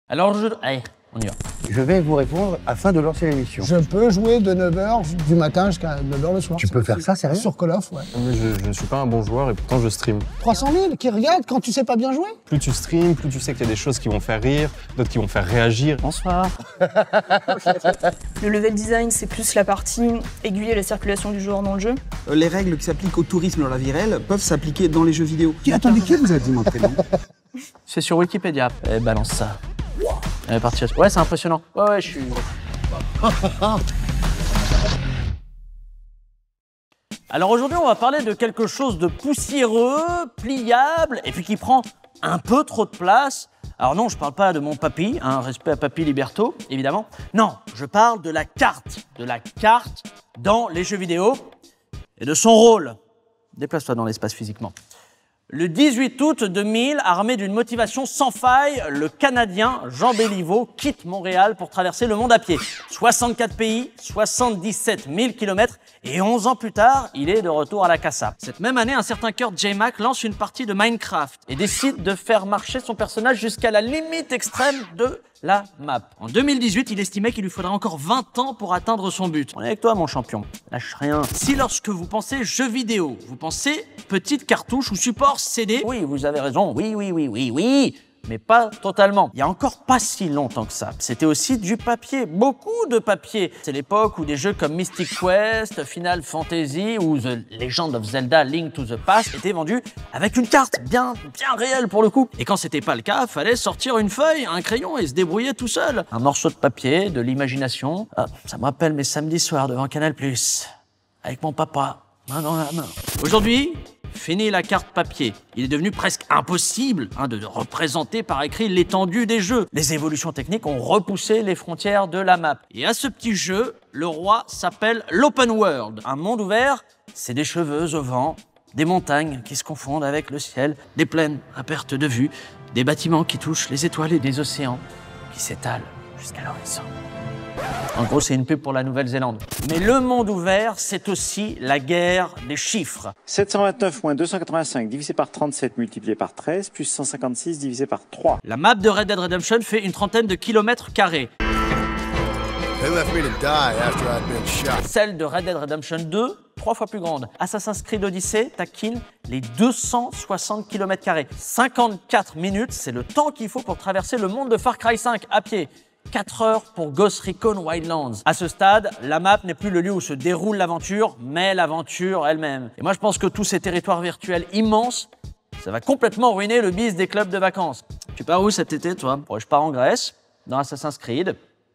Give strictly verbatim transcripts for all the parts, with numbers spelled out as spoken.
Alors, je... Allez, on y va. Je vais vous répondre afin de lancer l'émission. Je peux jouer de neuf heures du matin jusqu'à neuf heures le soir. Tu peux faire ça, sérieux? Sur Call of, ouais. Je ne suis pas un bon joueur et pourtant je stream. trois cent mille qui regardent quand tu sais pas bien jouer? Plus tu streams, plus tu sais qu'il y a des choses qui vont faire rire, d'autres qui vont faire réagir. Bonsoir. Le level design, c'est plus la partie aiguiller la circulation du joueur dans le jeu. Les règles qui s'appliquent au tourisme dans la vie réelle peuvent s'appliquer dans les jeux vidéo. Qui, attendez, qui vous a dit mon prénom? C'est sur Wikipédia. Eh, balance ça. Elle est partie. Ouais, c'est impressionnant. Ouais, ouais, je suis... Alors aujourd'hui, on va parler de quelque chose de poussiéreux, pliable, et puis qui prend un peu trop de place. Alors non, je parle pas de mon papy, hein, respect à Papy Liberto, évidemment. Non, je parle de la carte, de la carte dans les jeux vidéo et de son rôle. Déplace-toi dans l'espace physiquement. Le dix-huit août deux mille, armé d'une motivation sans faille, le Canadien Jean Béliveau quitte Montréal pour traverser le monde à pied. soixante-quatre pays, soixante-dix-sept mille kilomètres et onze ans plus tard, il est de retour à la casa. Cette même année, un certain Kurt J. Mac lance une partie de Minecraft et décide de faire marcher son personnage jusqu'à la limite extrême de la map. En deux mille dix-huit, il estimait qu'il lui faudrait encore vingt ans pour atteindre son but. On est avec toi, mon champion. Lâche rien. Si lorsque vous pensez jeux vidéo, vous pensez petite cartouche ou support C D, oui, vous avez raison. Oui, oui, oui, oui, oui. Mais pas totalement. Il y a encore pas si longtemps que ça. C'était aussi du papier, beaucoup de papier. C'est l'époque où des jeux comme Mystic Quest, Final Fantasy ou The Legend of Zelda Link to the Past étaient vendus avec une carte bien, bien réelle pour le coup. Et quand c'était pas le cas, fallait sortir une feuille, un crayon et se débrouiller tout seul. Un morceau de papier, de l'imagination. Ah, ça me rappelle mes samedis soirs devant Canal plus, avec mon papa, main dans la main. Aujourd'hui, fini la carte papier. Il est devenu presque impossible hein, de représenter par écrit l'étendue des jeux. Les évolutions techniques ont repoussé les frontières de la map. Et à ce petit jeu, le roi s'appelle l'Open World. Un monde ouvert, c'est des cheveux au vent, des montagnes qui se confondent avec le ciel, des plaines à perte de vue, des bâtiments qui touchent les étoiles et des océans qui s'étalent jusqu'à l'horizon. En gros, c'est une pub pour la Nouvelle-Zélande. Mais le monde ouvert, c'est aussi la guerre des chiffres. sept cent vingt-neuf moins deux cent quatre-vingt-cinq divisé par trente-sept multiplié par treize plus cent cinquante-six divisé par trois. La map de Red Dead Redemption fait une trentaine de kilomètres carrés. Celle de Red Dead Redemption deux, trois fois plus grande. Assassin's Creed Odyssey taquine les deux cent soixante kilomètres carrés. cinquante-quatre minutes, c'est le temps qu'il faut pour traverser le monde de Far Cry cinq à pied. quatre heures pour Ghost Recon Wildlands. À ce stade, la map n'est plus le lieu où se déroule l'aventure, mais l'aventure elle-même. Et moi, je pense que tous ces territoires virtuels immenses, ça va complètement ruiner le biz des clubs de vacances. Tu pars où cet été, toi? Bon, je pars en Grèce, dans Assassin's Creed,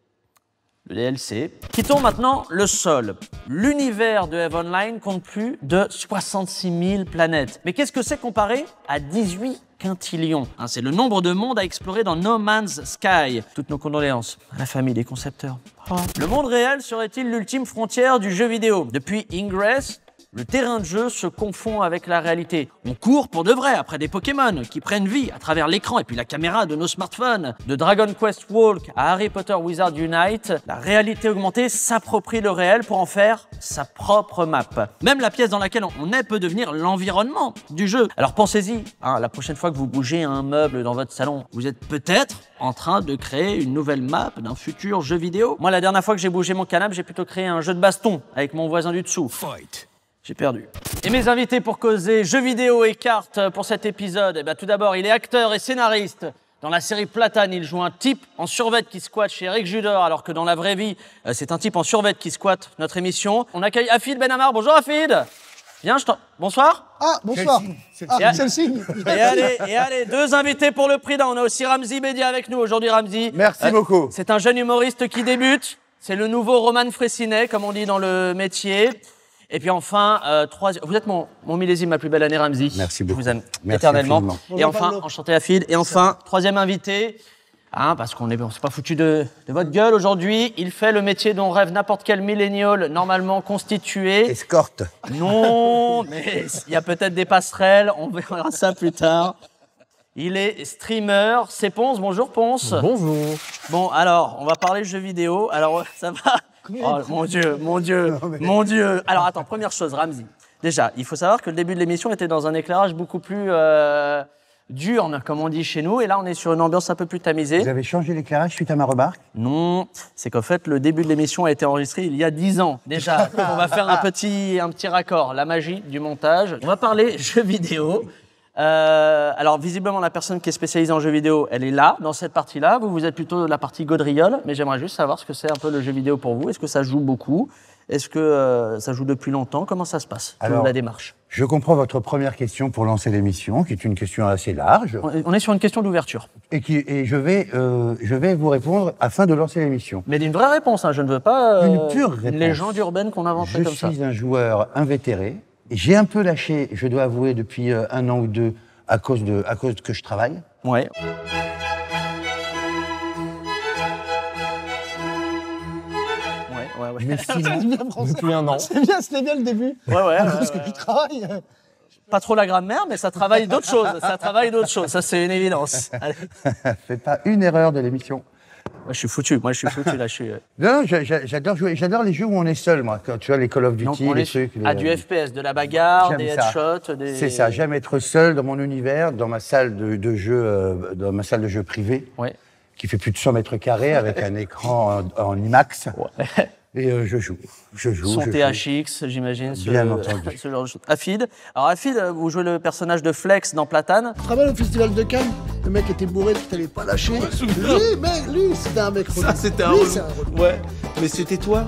le D L C. Quittons maintenant le sol. L'univers de EVE Online compte plus de soixante-six mille planètes. Mais qu'est-ce que c'est comparé à dix-huit quintillions hein, c'est le nombre de mondes à explorer dans No Man's Sky. Toutes nos condoléances à la famille des concepteurs. Oh. Le monde réel serait-il l'ultime frontière du jeu vidéo? Depuis Ingress, le terrain de jeu se confond avec la réalité. On court pour de vrai après des Pokémon qui prennent vie à travers l'écran et puis la caméra de nos smartphones. De Dragon Quest Walk à Harry Potter Wizard Unite, la réalité augmentée s'approprie le réel pour en faire sa propre map. Même la pièce dans laquelle on est peut devenir l'environnement du jeu. Alors pensez-y, hein, la prochaine fois que vous bougez un meuble dans votre salon, vous êtes peut-être en train de créer une nouvelle map d'un futur jeu vidéo. Moi, la dernière fois que j'ai bougé mon canapé, j'ai plutôt créé un jeu de baston avec mon voisin du dessous. Fight. J'ai perdu. Et mes invités pour causer jeux vidéo et cartes pour cet épisode, eh bien, tout d'abord, il est acteur et scénariste. Dans la série Platane, il joue un type en survêt qui squatte chez Eric Judor, alors que dans la vraie vie, c'est un type en survêt qui squatte notre émission. On accueille Hafid Benhamar. Bonjour Hafid. Viens, je t'en... Bonsoir. Ah, bonsoir. Ah, c'est le signe. Et allez, et allez, deux invités pour le prix d'un. On a aussi Ramzi Bedia avec nous aujourd'hui, Ramzi. Merci euh, beaucoup. C'est un jeune humoriste qui débute. C'est le nouveau Roman Fraissinet, comme on dit dans le métier. Et puis enfin, euh, trois... vous êtes mon, mon millésime, ma plus belle année, Ramzi. Merci beaucoup. Je vous aime Merci éternellement. Infiniment. Et enfin, enchanté Hafid. Et enfin, troisième invité, hein, parce qu'on est, on s'est pas foutu de, de votre gueule aujourd'hui. Il fait le métier dont rêve n'importe quel millénial normalement constitué. Escorte. Non, mais il y a peut-être des passerelles. On verra ça plus tard. Il est streamer. C'est Ponce. Bonjour Ponce. Bonjour. Bon, alors, on va parler jeux vidéo. Alors, ça va. Oh mon Dieu, mon Dieu, non, mais... mon Dieu. Alors attends, première chose, Ramzi. Déjà, il faut savoir que le début de l'émission était dans un éclairage beaucoup plus euh, diurne, comme on dit chez nous. Et là, on est sur une ambiance un peu plus tamisée. Vous avez changé l'éclairage suite à ma remarque? Non, c'est qu'en fait, le début de l'émission a été enregistré il y a dix ans déjà. On va faire un petit, un petit raccord, la magie du montage. On va parler jeux vidéo. Euh, alors, visiblement, la personne qui est spécialisée en jeux vidéo, elle est là, dans cette partie-là. Vous, vous êtes plutôt de la partie gaudriole, mais j'aimerais juste savoir ce que c'est un peu le jeu vidéo pour vous. Est-ce que ça joue beaucoup? Est-ce que euh, ça joue depuis longtemps? Comment ça se passe, Alors, la démarche? Je comprends votre première question pour lancer l'émission, qui est une question assez large. On est sur une question d'ouverture. Et, qui, et je, vais, euh, je vais vous répondre afin de lancer l'émission. Mais d'une vraie réponse, hein. Je ne veux pas euh, Une pure réponse. une légende urbaine qu'on inventerait Je comme ça. Je suis un joueur invétéré. J'ai un peu lâché, je dois avouer, depuis euh, un an ou deux, à cause, de, à cause que je travaille. Ouais. Ouais, ouais, ouais. Mais C'est sinon, bien français. Depuis un an. C'est bien, c'était bien le début. Ouais, ouais, ouais, Parce que ouais, tu ouais. travailles. Pas trop la grammaire, mais ça travaille d'autres choses. Ça travaille d'autres choses. Ça, c'est une évidence. Allez. fais pas une erreur de l'émission. Moi, je suis foutu. Moi, je suis foutu. Là, je suis. Non, non, j'a- j'a- j'adore jouer. J'adore les jeux où on est seul, moi. Quand tu vois les Call of Donc, Duty, on les est trucs. à les- du F P S, de la bagarre, J'aime des ça. headshots, des. C'est ça. J'aime être seul dans mon univers, dans ma salle de, de jeu, euh, dans ma salle de jeu privée, Ouais. qui fait plus de cent mètres carrés avec un écran en, en IMAX. Ouais. Et euh, je joue. Je joue. Son je T joue. H X, j'imagine. Ce, Bien entendu. ce genre de choses. Afid. Alors, Afid, vous jouez le personnage de Flex dans Platane. Tu te rappelles au festival de Cannes? Le mec était bourré, tu t'allais pas lâcher. Lui, mec, lui, c'était un mec relou. Ça, c'était un Lui, relou. c'est un relou. Ouais, mais c'était toi.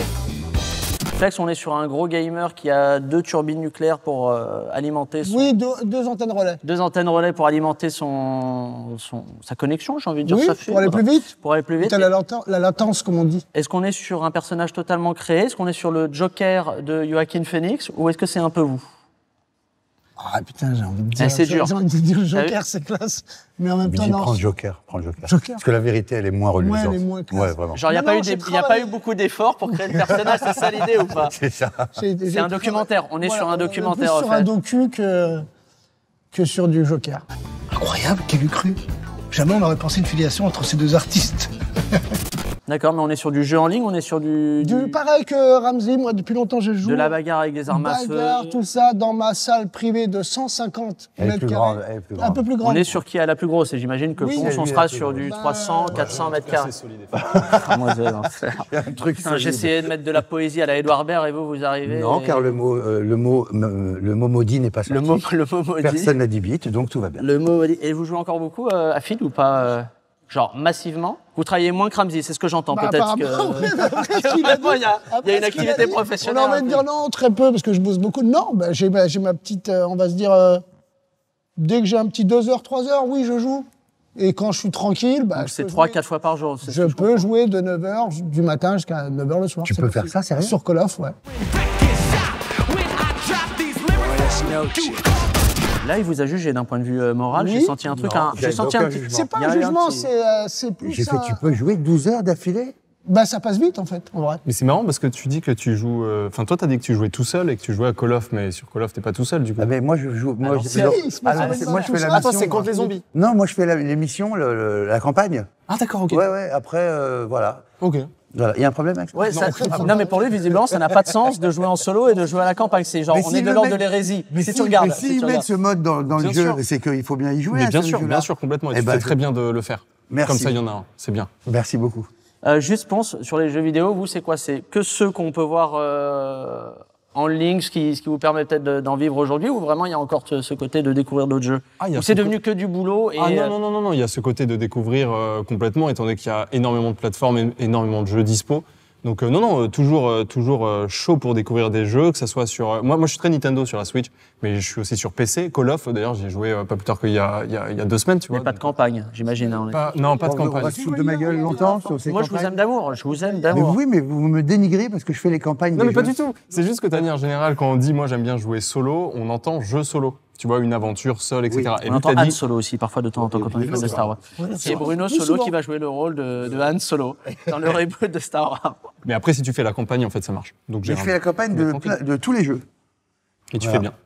Flex, on est sur un gros gamer qui a deux turbines nucléaires pour euh, alimenter son. Oui, deux, deux antennes relais. Deux antennes relais pour alimenter son, son, sa connexion, j'ai envie de dire Oui, sa pour aller plus vite. Pour aller plus vite. T'as la, laten- la latence, comme on dit. Est-ce qu'on est sur un personnage totalement créé? Est-ce qu'on est sur le Joker de Joaquin Phoenix? Ou est-ce que c'est un peu vous? Ah putain, j'ai envie de dire. Eh, c'est dur. J'ai envie de dire Ah Joker, oui. c'est classe. Mais en même Mais temps, dis, non. prends le Joker. Prends le Joker. Joker. Parce que la vérité, elle est moins reluisante. elle est moins classe. Ouais, vraiment. Genre, il n'y a, Non, pas non, eu j'ai des- y a pas travaillé. eu beaucoup d'efforts pour créer le personnage, c'est ça l'idée ou pas? C'est ça. J'ai- j'ai C'est un travaillé- documentaire, on est sur un on est documentaire, plus en sur fait. un docu que, que sur du Joker. Incroyable, qui l'eût cru? Jamais on n'aurait pensé une filiation entre ces deux artistes. D'accord, mais on est sur du jeu en ligne, on est sur du. Du, pareil que Ramsey, moi depuis longtemps je joue. de la bagarre avec des armes à Bagarre, feu. tout ça, dans ma salle privée de cent cinquante Elle est mètres plus carrés. grande. Elle est plus Un grande. peu plus grande. On est sur qui a la plus grosse, et j'imagine que Oui, Ponce, c'est on lui sera la plus sur du grosse. trois cents, quatre cents mètres carrés. C'est solide. Ah, moi, c'est l'enfer. Il y a un truc Putain, solide. j'essayais de mettre de la poésie à la Edouard Baird et vous, vous arrivez. Non, et- car le mot, euh, le mot, euh, le mot maudit n'est pas sorti. Le mot, le mot maudit. Personne n'a dit bite, donc tout va bien. Le mot maudit. Et vous jouez encore beaucoup euh, à Fid ou pas euh, genre massivement? Vous travaillez moins que Ramsey, c'est ce que j'entends Bah, peut-être que. apparemment, oui, mais après ce qu'il a dit- Vraiment, il y a, il y après a une ce qu'il a activité dit, professionnelle. On a envie un de peu. dire non, très peu, parce que je bosse beaucoup. Non, bah, j'ai ma, j'ai ma petite, euh, on va se dire, euh, dès que j'ai un petit deux heures, trois heures, oui, je joue. Et quand je suis tranquille, bah, Donc je c'est peux trois, jouer- quatre fois par jour. c'est ce Je que je peux jouer de neuf heures du matin jusqu'à neuf heures le soir. Tu c'est peux possible. faire ça, sérieux? Sur Call of, ouais. Là, il vous a jugé d'un point de vue euh, moral. Oui. J'ai senti un truc. Non, un- J'ai j'ai senti aucun un petit. jugement. C'est pas Il y a un eu un jugement, petit- c'est euh, c'est plus J'ai fait, un- tu peux jouer douze heures d'affilée? Bah, ça passe vite, en fait, en vrai. Mais c'est marrant parce que tu dis que tu joues. euh, Enfin, toi, t'as dit que tu jouais tout seul et que tu jouais à Call of, mais sur Call of, t'es pas tout seul du coup. Ah, mais moi, je joue. Moi, Alors, je, c'est- non. Oui, c'est pas Ah, non, ça, c'est- mais moi, non, je fais tout la ça. mission. Ah, toi, c'est contre moi. les zombies. Non, moi, je fais la- l'émission, le- le- la campagne. Ah, d'accord, ok. Ouais, ouais. Après, euh, voilà. Ok. Voilà. Il y a un problème avec ça? Ouais, ça- non, mais pour lui, visiblement, ça n'a pas de sens de jouer en solo et de jouer à la campagne. C'est genre, Mais on si est de le l'ordre mec- de l'hérésie. Mais Si si, tu regardes. mais si s'ils tu mettent regardes. ce mode dans, dans le Bien jeu, sûr. c'est qu'il faut bien y jouer. Mais à bien ce sûr, jeu-là. bien sûr, complètement. Et Eh tu ben, fais je- très bien de le faire. Merci. Comme ça, il y en a un. C'est bien. Merci beaucoup. Euh, juste, Ponce, sur les jeux vidéo, vous, c'est quoi? C'est que ceux qu'on peut voir euh, en ligne, ce qui, ce qui vous permet peut-être de- d'en vivre aujourd'hui, ou vraiment il y a encore ce, ce côté de découvrir d'autres jeux? Ah, il y a Ou ce c'est co- devenu que du boulot et Ah non, euh, non, non, non, non, il y a ce côté de découvrir euh, complètement, étant donné qu'il y a énormément de plateformes et énormément de jeux dispo. Donc euh, non, non, euh, toujours, euh, toujours euh, chaud pour découvrir des jeux, que ça soit sur... euh, moi, moi, je suis très Nintendo sur la Switch, mais je suis aussi sur P C. Call of, d'ailleurs, j'y ai joué euh, pas plus tard qu'il y a, il y, a, il y a deux semaines, tu mais vois. pas de campagne, j'imagine. hein, on est- Pas- non, pas de On va- On campagne. va se foutre de ma gueule longtemps sur ces Moi, je vous campagnes. aime d'amour. Je vous aime Mais d'amour. oui, mais vous me dénigrez parce que je fais les campagnes. Non, des mais pas jeux. du tout. C'est juste que de manière générale, quand on dit moi j'aime bien jouer solo, on entend jeu solo. Tu vois, une aventure seule, et cetera. Et On lui, entend t'as Han dit... Solo aussi, parfois de temps en temps, quand on est fan de Star Wars. c'est Et Bruno Plus Solo souvent. qui va jouer le rôle de, de Han Solo dans le reboot de Star Wars. Mais après, si tu fais la campagne, en fait, ça marche. Donc j'ai J'ai un- fait la campagne de, Mais tranquille. plein- de tous les jeux. Et tu Voilà. fais bien.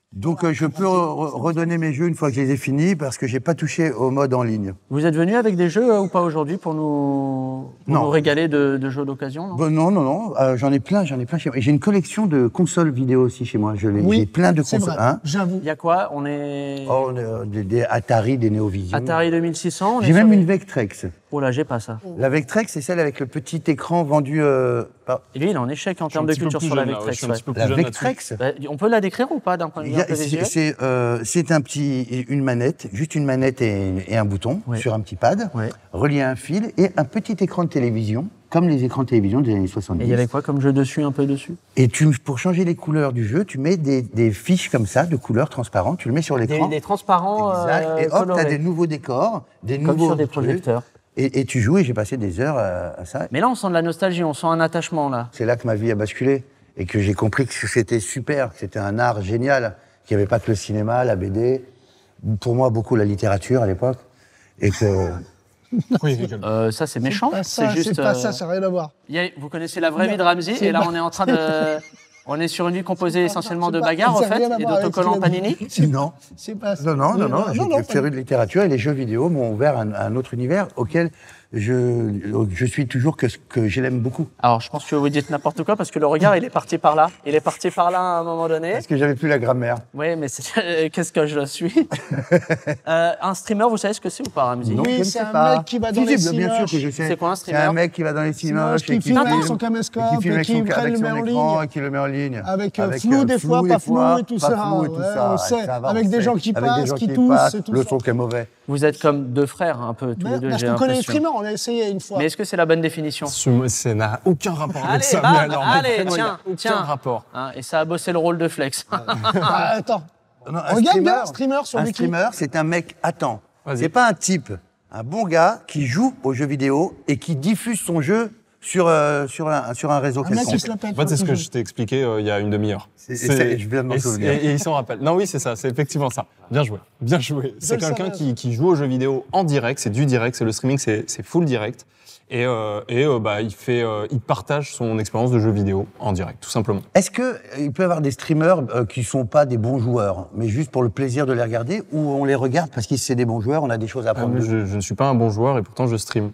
Donc euh, je peux re- redonner mes jeux une fois que je les ai finis parce que j'ai pas touché au mode en ligne. Vous êtes venu avec des jeux euh, ou pas aujourd'hui pour nous, pour Non. nous régaler de, de jeux d'occasion non Bon, non, non, non, euh, j'en ai plein, j'en ai plein chez moi. Et j'ai une collection de consoles vidéo aussi chez moi. Je l'ai- Oui, j'ai plein de c'est consoles. vrai, Hein j'avoue. Il y a quoi? On est oh, euh, des, des Atari, des Neovision. Atari deux mille six cents. on est J'ai sur même les- une Vectrex. Oh là, j'ai pas ça. La Vectrex, c'est celle avec le petit écran vendu euh, par Et lui, il est en échec en Je suis un termes de petit peu culture plus sur la jeune, là, ouais, Vectrex. je suis un petit peu plus la jeune là-dessus. Vectrex. Ouais. Bah, on peut la décrire ou pas d'un point de Il vue y un peu a- C'est visuel? c'est, euh, c'est un petit, une manette, juste une manette et, et un bouton Ouais. sur un petit pad, Ouais. relié à un fil et un petit écran de télévision, comme les écrans de télévision des années Et soixante-dix. il y avait quoi comme jeu dessus, un peu dessus? Et tu, pour changer les couleurs du jeu, tu mets des, des fiches comme ça, de couleurs transparentes, tu le mets sur Des, l'écran. des transparents Exact. euh, Et hop, tu as colorés, des nouveaux décors, des comme nouveaux sur des trucs. projecteurs. Et, et tu joues et j'ai passé des heures à, à ça. Mais là, on sent de la nostalgie, on sent un attachement là. C'est là que ma vie a basculé et que j'ai compris que c'était super, que c'était un art génial, qu'il n'y avait pas que le cinéma, la B D, pour moi beaucoup la littérature à l'époque, et que Oui, rigole. Euh, ça, c'est méchant. Pas ça, C'est juste. c'est pas euh, ça, ça n'a rien à voir. il y a- vous connaissez la vraie Non, vie de Ramsey, c'est et là, pas- on est en train de. On est sur une vie composée essentiellement de c'est pas- bagarres, en ça a fait, rien à et voir avec d'autocollants ce qu'il a dit. Panini. non, C'est pas ça. non, non, non, non, non, j'ai non, féru de littérature et les jeux vidéo m'ont ouvert un, un autre univers auquel je, je suis toujours que, que je l'aime beaucoup. Alors, je pense que vous dites n'importe quoi, parce que le regard, il est parti par là. Il est parti par là à un moment donné. Parce que j'avais plus la grammaire. Oui, mais c'est- qu'est-ce que je suis Euh, Un streamer, vous savez ce que c'est ou pas, Ramsey? Non, Oui, je ne c'est sais un pas. mec qui va Si, dans si, les bien sûr cinoches. que je sais. C'est quoi un C'est streamer? un mec qui va dans les cinoches qui et filme avec filme- son caméscope et qui filme et avec qui son, prend avec le son met en écran ligne. et qui le met en ligne. Avec, euh, flou des fois, pas flou et tout pas ça, flou et tout ouais, ça. on sait. Ça va, Avec on des sait. gens qui Avec des passent, gens qui toussent passent, et tout le ça. son qui est mauvais. Vous êtes comme deux frères, un peu, tous les Mais- deux, Parce j'ai qu'on connaît les l'impression. streamers, on l'a essayé une fois. Mais est-ce que c'est la bonne définition? Ce- Ça n'a aucun rapport Allez, avec ça. bam, mais alors, mais allez, vraiment, il y a tiens, aucun tiens. rapport. Hein, et ça a bossé le rôle de Flex. Ah, attends. Non, un Regarde bien, streamer- streamer sur Un Wiki. streamer, c'est un mec, attends, Vas-y. c'est pas un type, un bon gars qui joue aux jeux vidéo et qui diffuse son jeu sur, euh, sur, un, sur un réseau Un mec qui quelconque. se la pète. En fait, c'est ce que toujours. je t'ai expliqué euh, il y a une demi-heure. C'est- c'est- je viens de m'en et- souvenir. Et, et il s'en rappelle. Non, oui, c'est ça, c'est effectivement ça. Bien joué, bien joué. C'est le quelqu'un savais. qui, qui joue aux jeux vidéo en direct, c'est du direct, c'est le streaming, c'est c'est full direct. Et, euh, et euh, bah, il, fait, euh, il partage son expérience de jeu vidéo en direct, tout simplement. Est-ce qu'il peut y avoir des streamers euh, qui sont pas des bons joueurs, mais juste pour le plaisir de les regarder, ou on les regarde parce qu'ils sont des bons joueurs, on a des choses à Ah, apprendre mais d'eux je, je ne suis pas un bon joueur et pourtant je stream.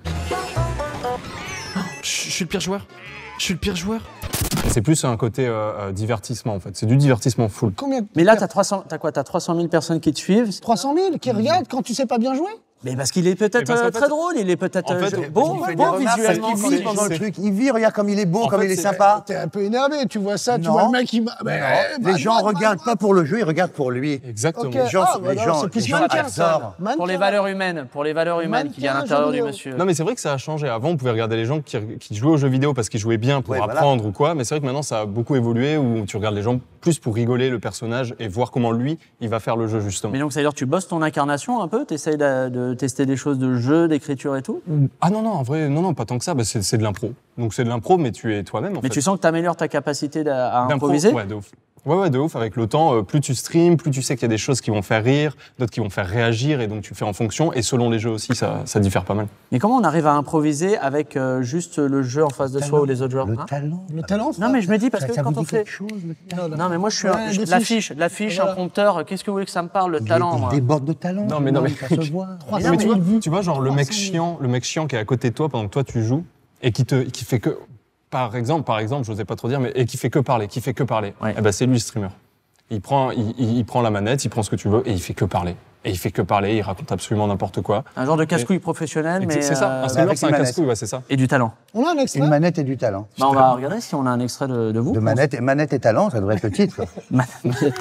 Je je suis le pire joueur. Je suis le pire joueur. C'est plus un côté euh, euh, divertissement en fait, c'est du divertissement full. Combien Mais là, t'as trois cents, t'as quoi? T'as trois cent mille personnes qui te suivent. trois cent mille qui regardent quand tu sais pas bien jouer. Mais parce qu'il est peut-être Mais parce qu'en euh, fait- très drôle, il est peut-être en fait, euh, parce beau, Il fait des beau remarques visuellement. parce quand qu'il il vit pendant joue. le truc. Il vit, regarde comme il est beau, En comme fait, il est c'est- sympa. T'es un peu énervé, tu vois ça, tu Non. vois le mec qui. Mais, Les gens regardent pas pour le jeu, ils regardent pour lui. Exactement. Ok. Les gens, Ah, bah les non, gens, c'est plus les gens mannequin, adorent. Mannequin. Pour les valeurs humaines, pour les valeurs humaines qu'il y a à Mannequin, l'intérieur jeu du vidéo. monsieur. Non mais c'est vrai que ça a changé. Avant on pouvait regarder les gens qui, qui jouaient aux jeux vidéo parce qu'ils jouaient bien pour Ouais, voilà. apprendre ou quoi, mais c'est vrai que maintenant ça a beaucoup évolué où tu regardes les gens plus pour rigoler le personnage et voir comment lui il va faire le jeu justement. Mais donc, ça veut dire que tu bosses ton incarnation un peu? T'essayes de, de tester des choses de jeu, d'écriture et tout? Ah non non en vrai non non pas tant que ça, bah, c'est c'est de l'impro. Donc c'est de l'impro mais tu es toi-même en Mais fait. tu sens que t'améliores ta capacité d'a- à D'impro, improviser? Ouais de ouf. Ouais ouais de ouf avec le temps, euh, plus tu streams, plus tu sais qu'il y a des choses qui vont faire rire, d'autres qui vont faire réagir et donc tu fais en fonction et selon les jeux aussi ça, ça diffère pas mal. Mais comment on arrive à improviser avec euh, juste le jeu en face de soi ou les autres joueurs? Le hein talent. Le talent, Non, mais je me dis, parce Ça, que ça quand vous on dit fait. quelque chose, le talent Non, mais moi, je suis un- Ouais, je- des la fiches. fiche, la fiche, Voilà. un prompteur. Qu'est-ce que vous voulez que ça me parle, le Il- talent, il moi? déborde de talent. Non, mais non, mais- ça se voit. trois Mais cent non, Mais tu vois, mille vues. tu vois, genre le mec trois cent mille. chiant, le mec chiant qui est à côté de toi pendant que toi tu joues et qui te, qui fait que, par exemple, par exemple, j'osais pas trop dire, mais et qui fait que parler, qui fait que parler. Ouais. Eh ben c'est lui le streamer. Il prend, il, il- il prend la manette, il prend ce que tu veux et il fait que parler. Et il fait que parler, il raconte absolument n'importe quoi. Un genre de casse-couille professionnel, Et mais. c'est ça. euh, Un streamer, avec c'est un une manette. casse-couille, ouais, c'est ça. Et du talent. On a un Une extrait. manette et du talent. Bah, on va regarder si on a un extrait de, de vous. De manette, et- manette et talent, ça devrait être le titre. quoi. Manette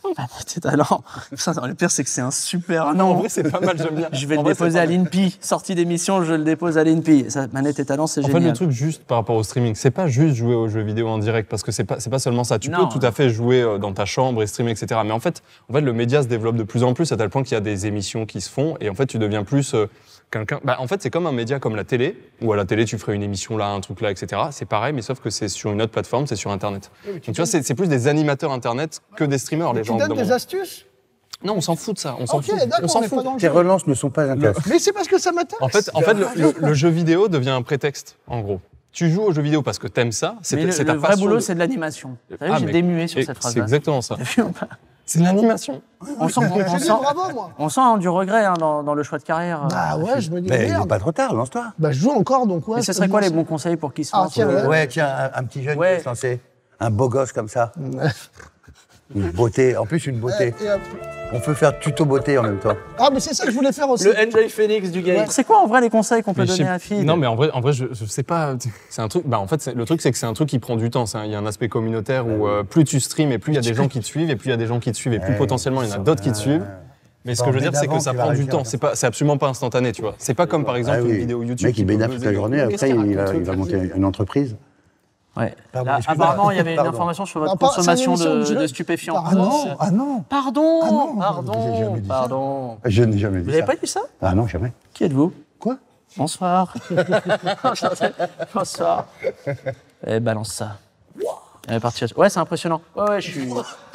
et talent. Ça, le pire, c'est que c'est un super En nom. vrai, c'est pas mal, j'aime bien. Je vais En le vrai, c'est déposer pas à mal. l'I N P I. Sortie d'émission, je le dépose à l'I N P I. Ça, manette et talent, c'est En fait, génial. le truc juste par rapport au streaming, c'est pas juste jouer aux jeux vidéo en direct, parce que c'est pas, c'est pas seulement ça. Tu Non. peux tout à fait jouer euh, dans ta chambre et streamer, et cetera. Mais en fait, en fait, le média se développe de plus en plus à tel point qu'il y a des émissions qui se font, et en fait, tu deviens plus euh, quelqu'un. Bah, en fait, c'est comme un média comme la télé, où à la télé, tu ferais une émission là, un truc là, et cetera. C'est pareil, mais sauf que c'est sur une autre plateforme, c'est sur Internet. Donc tu vois, c'est c'est plus des animateurs Internet que des streamers, les Tu gens. au bout donnes d'un des moment. astuces. Non, on s'en fout de ça. On s'en Ok, fout. d'accord, On s'en on est fout. pas dans le Tes jeu. relances ne sont pas intéressantes. Mais c'est parce que ça m'intéresse. En fait, en fait le, le- le jeu vidéo devient un prétexte, en gros. Tu joues aux jeux vidéo parce que t'aimes ça, c'est Mais le, c'est le ta vrai passion boulot, de- c'est de l'animation. T'as vu, Ah, j'ai mais- démué sur et cette C'est phrase-là. exactement ça. T'as vu ou pas C'est de l'animation. On sent, on, J'ai sent, dit bravo, moi. on sent hein, du regret hein, dans, dans le choix de carrière. Bah ouais, je me dis, Mais il n'est merde. pas trop tard, lance-toi. Bah je joue encore, donc ouais. Mais ce je serait peux quoi les commencer. bons conseils pour qu'il se Ah, lance tiens, euh, ouais. Ouais, tiens, un, un petit jeune Ouais. qui est censé. Un beau gosse comme ça. Une beauté, en plus une beauté. Et, hop. On peut faire tuto beauté en même temps. Ah, mais c'est ça que je voulais faire aussi. Le N J Phoenix du game. Ouais. C'est quoi en vrai les conseils qu'on peut Mais je donner sais- à Fid? Non, mais en vrai, en vrai je, je sais pas. C'est un truc. Bah, en fait, c'est- le truc, c'est que c'est un truc qui prend du temps. C'est un- Il y a un aspect communautaire où euh, plus tu streams et plus il y a des gens qui te suivent, et plus il y a des gens qui te suivent, et plus Ouais, potentiellement il y en a d'autres qui te suivent. Mais ce Pas que je veux en dire, c'est que d'avant, ça tu vas prend du réussir temps. à C'est pas, c'est absolument pas instantané, tu vois. C'est pas comme par exemple Ah oui. une vidéo YouTube. Le mec, qui il peut bédave toute buzzer. la journée, Qu'est-ce après, qu'il il raconte, va, le il va truc monter une entreprise. Ouais. Pardon, Là, excuse-moi. apparemment, il y avait une Pardon. information sur votre Ah, pas- c'est une consommation émission de, de jeu. de stupéfiants. Ah non, ah non. Pardon, Ah non, pardon, vous avez jamais dit ça. pardon. Je n'ai jamais dit Vous ça. n'avez pas dit ça? Ah non, jamais. Qui êtes-vous? Quoi? Bonsoir. Bonsoir. Eh, balance ça. Elle est partie. Ouais, c'est impressionnant. Ouais, ouais, je suis.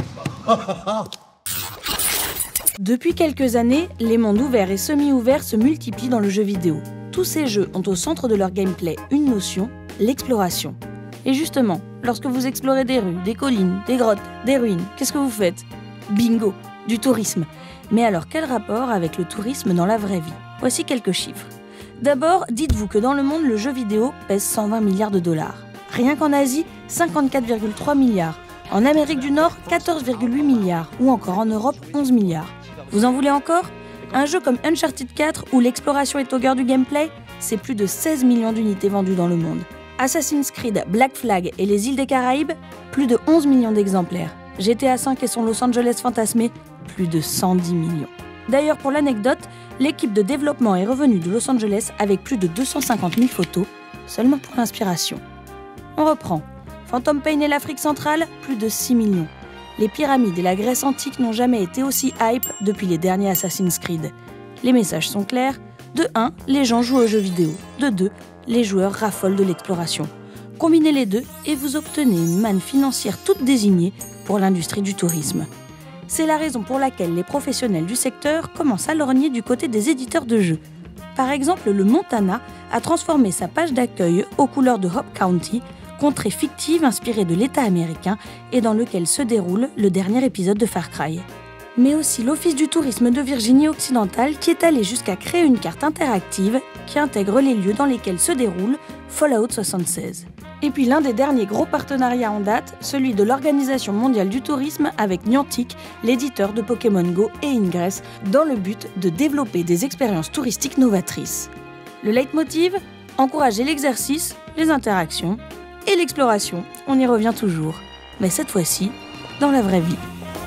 Depuis quelques années, les mondes ouverts et semi-ouverts se multiplient dans le jeu vidéo. Tous ces jeux ont au centre de leur gameplay une notion, l'exploration. Et justement, lorsque vous explorez des rues, des collines, des grottes, des ruines, qu'est-ce que vous faites? Bingo, du tourisme. Mais alors quel rapport avec le tourisme dans la vraie vie? Voici quelques chiffres. D'abord, dites-vous que dans le monde, le jeu vidéo pèse cent vingt milliards de dollars. Rien qu'en Asie, cinquante-quatre virgule trois milliards. En Amérique du Nord, quatorze virgule huit milliards. Ou encore en Europe, onze milliards. Vous en voulez encore? Un jeu comme Uncharted quatre, où l'exploration est au cœur du gameplay, c'est plus de seize millions d'unités vendues dans le monde. Assassin's Creed, Black Flag et les îles des Caraïbes, plus de onze millions d'exemplaires. G T A cinq et son Los Angeles fantasmé, plus de cent dix millions. D'ailleurs, pour l'anecdote, l'équipe de développement est revenue de Los Angeles avec plus de deux cent cinquante mille photos, seulement pour l'inspiration. On reprend. Phantom Pain et l'Afrique centrale, plus de six millions. Les pyramides et la Grèce antique n'ont jamais été aussi hype depuis les derniers Assassin's Creed. Les messages sont clairs. De un, les gens jouent aux jeux vidéo. De deux, les joueurs raffolent de l'exploration. Combinez les deux et vous obtenez une manne financière toute désignée pour l'industrie du tourisme. C'est la raison pour laquelle les professionnels du secteur commencent à lorgner du côté des éditeurs de jeux. Par exemple, le Montana a transformé sa page d'accueil aux couleurs de Hope County, contrée fictive inspirée de l'État américain et dans lequel se déroule le dernier épisode de Far Cry. Mais aussi l'Office du tourisme de Virginie-Occidentale qui est allé jusqu'à créer une carte interactive qui intègre les lieux dans lesquels se déroule Fallout soixante-seize. Et puis l'un des derniers gros partenariats en date, celui de l'Organisation mondiale du tourisme avec Niantic, l'éditeur de Pokémon Go et Ingress, dans le but de développer des expériences touristiques novatrices. Le leitmotiv ? Encourager l'exercice, les interactions et l'exploration. On y revient toujours, mais cette fois-ci, dans la vraie vie.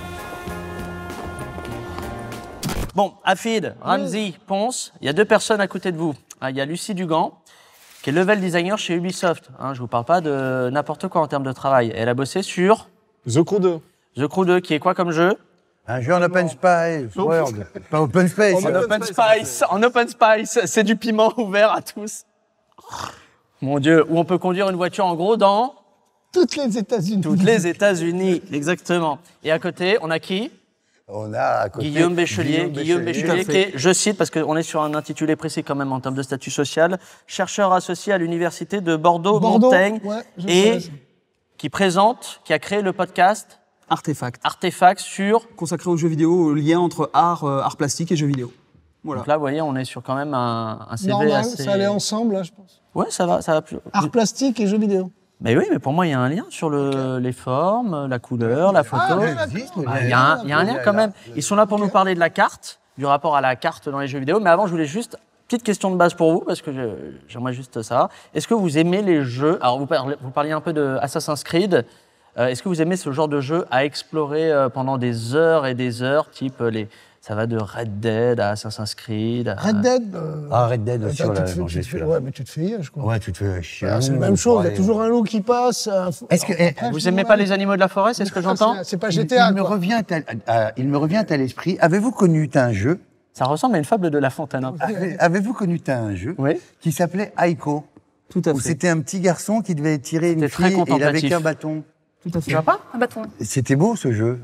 Bon, Afid, Ramzi, Ponce, il y a deux personnes à côté de vous. Ah, il y a Lucie Dugan, qui est level designer chez Ubisoft. Hein, je vous parle pas de n'importe quoi en termes de travail. Elle a bossé sur The Crew deux. The Crew deux, qui est quoi comme jeu? Un jeu en open space, World. Pas open space. En open space, en open space, c'est du piment ouvert à tous. Mon Dieu, où on peut conduire une voiture en gros dans Toutes les États-Unis. toutes les États-Unis, exactement. Et à côté, on a qui? On a à côté Guillaume Béchelier, Guillaume Béchelier, Tout à qui fait. est, je cite, parce qu'on est sur un intitulé précis quand même en termes de statut social, chercheur associé à l'université de Bordeaux-Montaigne ouais, je et sais. qui présente, qui a créé le podcast Artefact. Artefact sur... Consacré aux jeux vidéo, au lien entre art, euh, art plastique et jeux vidéo. Voilà. Donc là, vous voyez, on est sur quand même un, un C V Normal, assez... ça allait ensemble, là, je pense. Ouais, ça va, ça va plus... Art plastique et jeux vidéo. Mais oui, mais pour moi, il y a un lien sur le, les formes, la couleur, la photo. Ah, oui, Il existe, le Ah, lien. Il y a un, il y a un lien quand même. Là, Ils sont là pour nous parler de la carte, du rapport à la carte dans les jeux vidéo. Mais avant, je voulais juste, petite question de base pour vous, parce que je- j'aimerais juste savoir. Est-ce que vous aimez les jeux? Alors, vous parlez, vous parliez un peu de Assassin's Creed. Euh, Est-ce que vous aimez ce genre de jeu à explorer euh, pendant des heures et des heures, type euh, les, ça va de Red Dead à Assassin's Creed à- Red Dead. euh, Ah, Red Dead tu aussi, te on l'a fais- mangé tu te fais- celui-là. Ouais, mais tu te fais yage, quoi. Ouais, tu te fais chier. Ah, c'est la même chose, il y a Ouais. toujours un loup qui passe. un fou- Est-ce que- Après, eh, Vous je aimez dis, pas ouais, les animaux de la forêt, c'est ce que j'entends? c'est- C'est pas Il, G T A, il me quoi. revient à, à- il me revient à l'esprit. Avez-vous connu un jeu Ça ressemble à une fable de La Fontaine. hein. avez- Avez-vous connu un jeu Oui. qui s'appelait Aiko? Tout à Où fait. c'était un petit garçon qui devait tirer une C'était très fille et il avait contemplatif. qu'un bâton. Tout à fait. Tu vois pas? Un bâton. C'était beau ce jeu.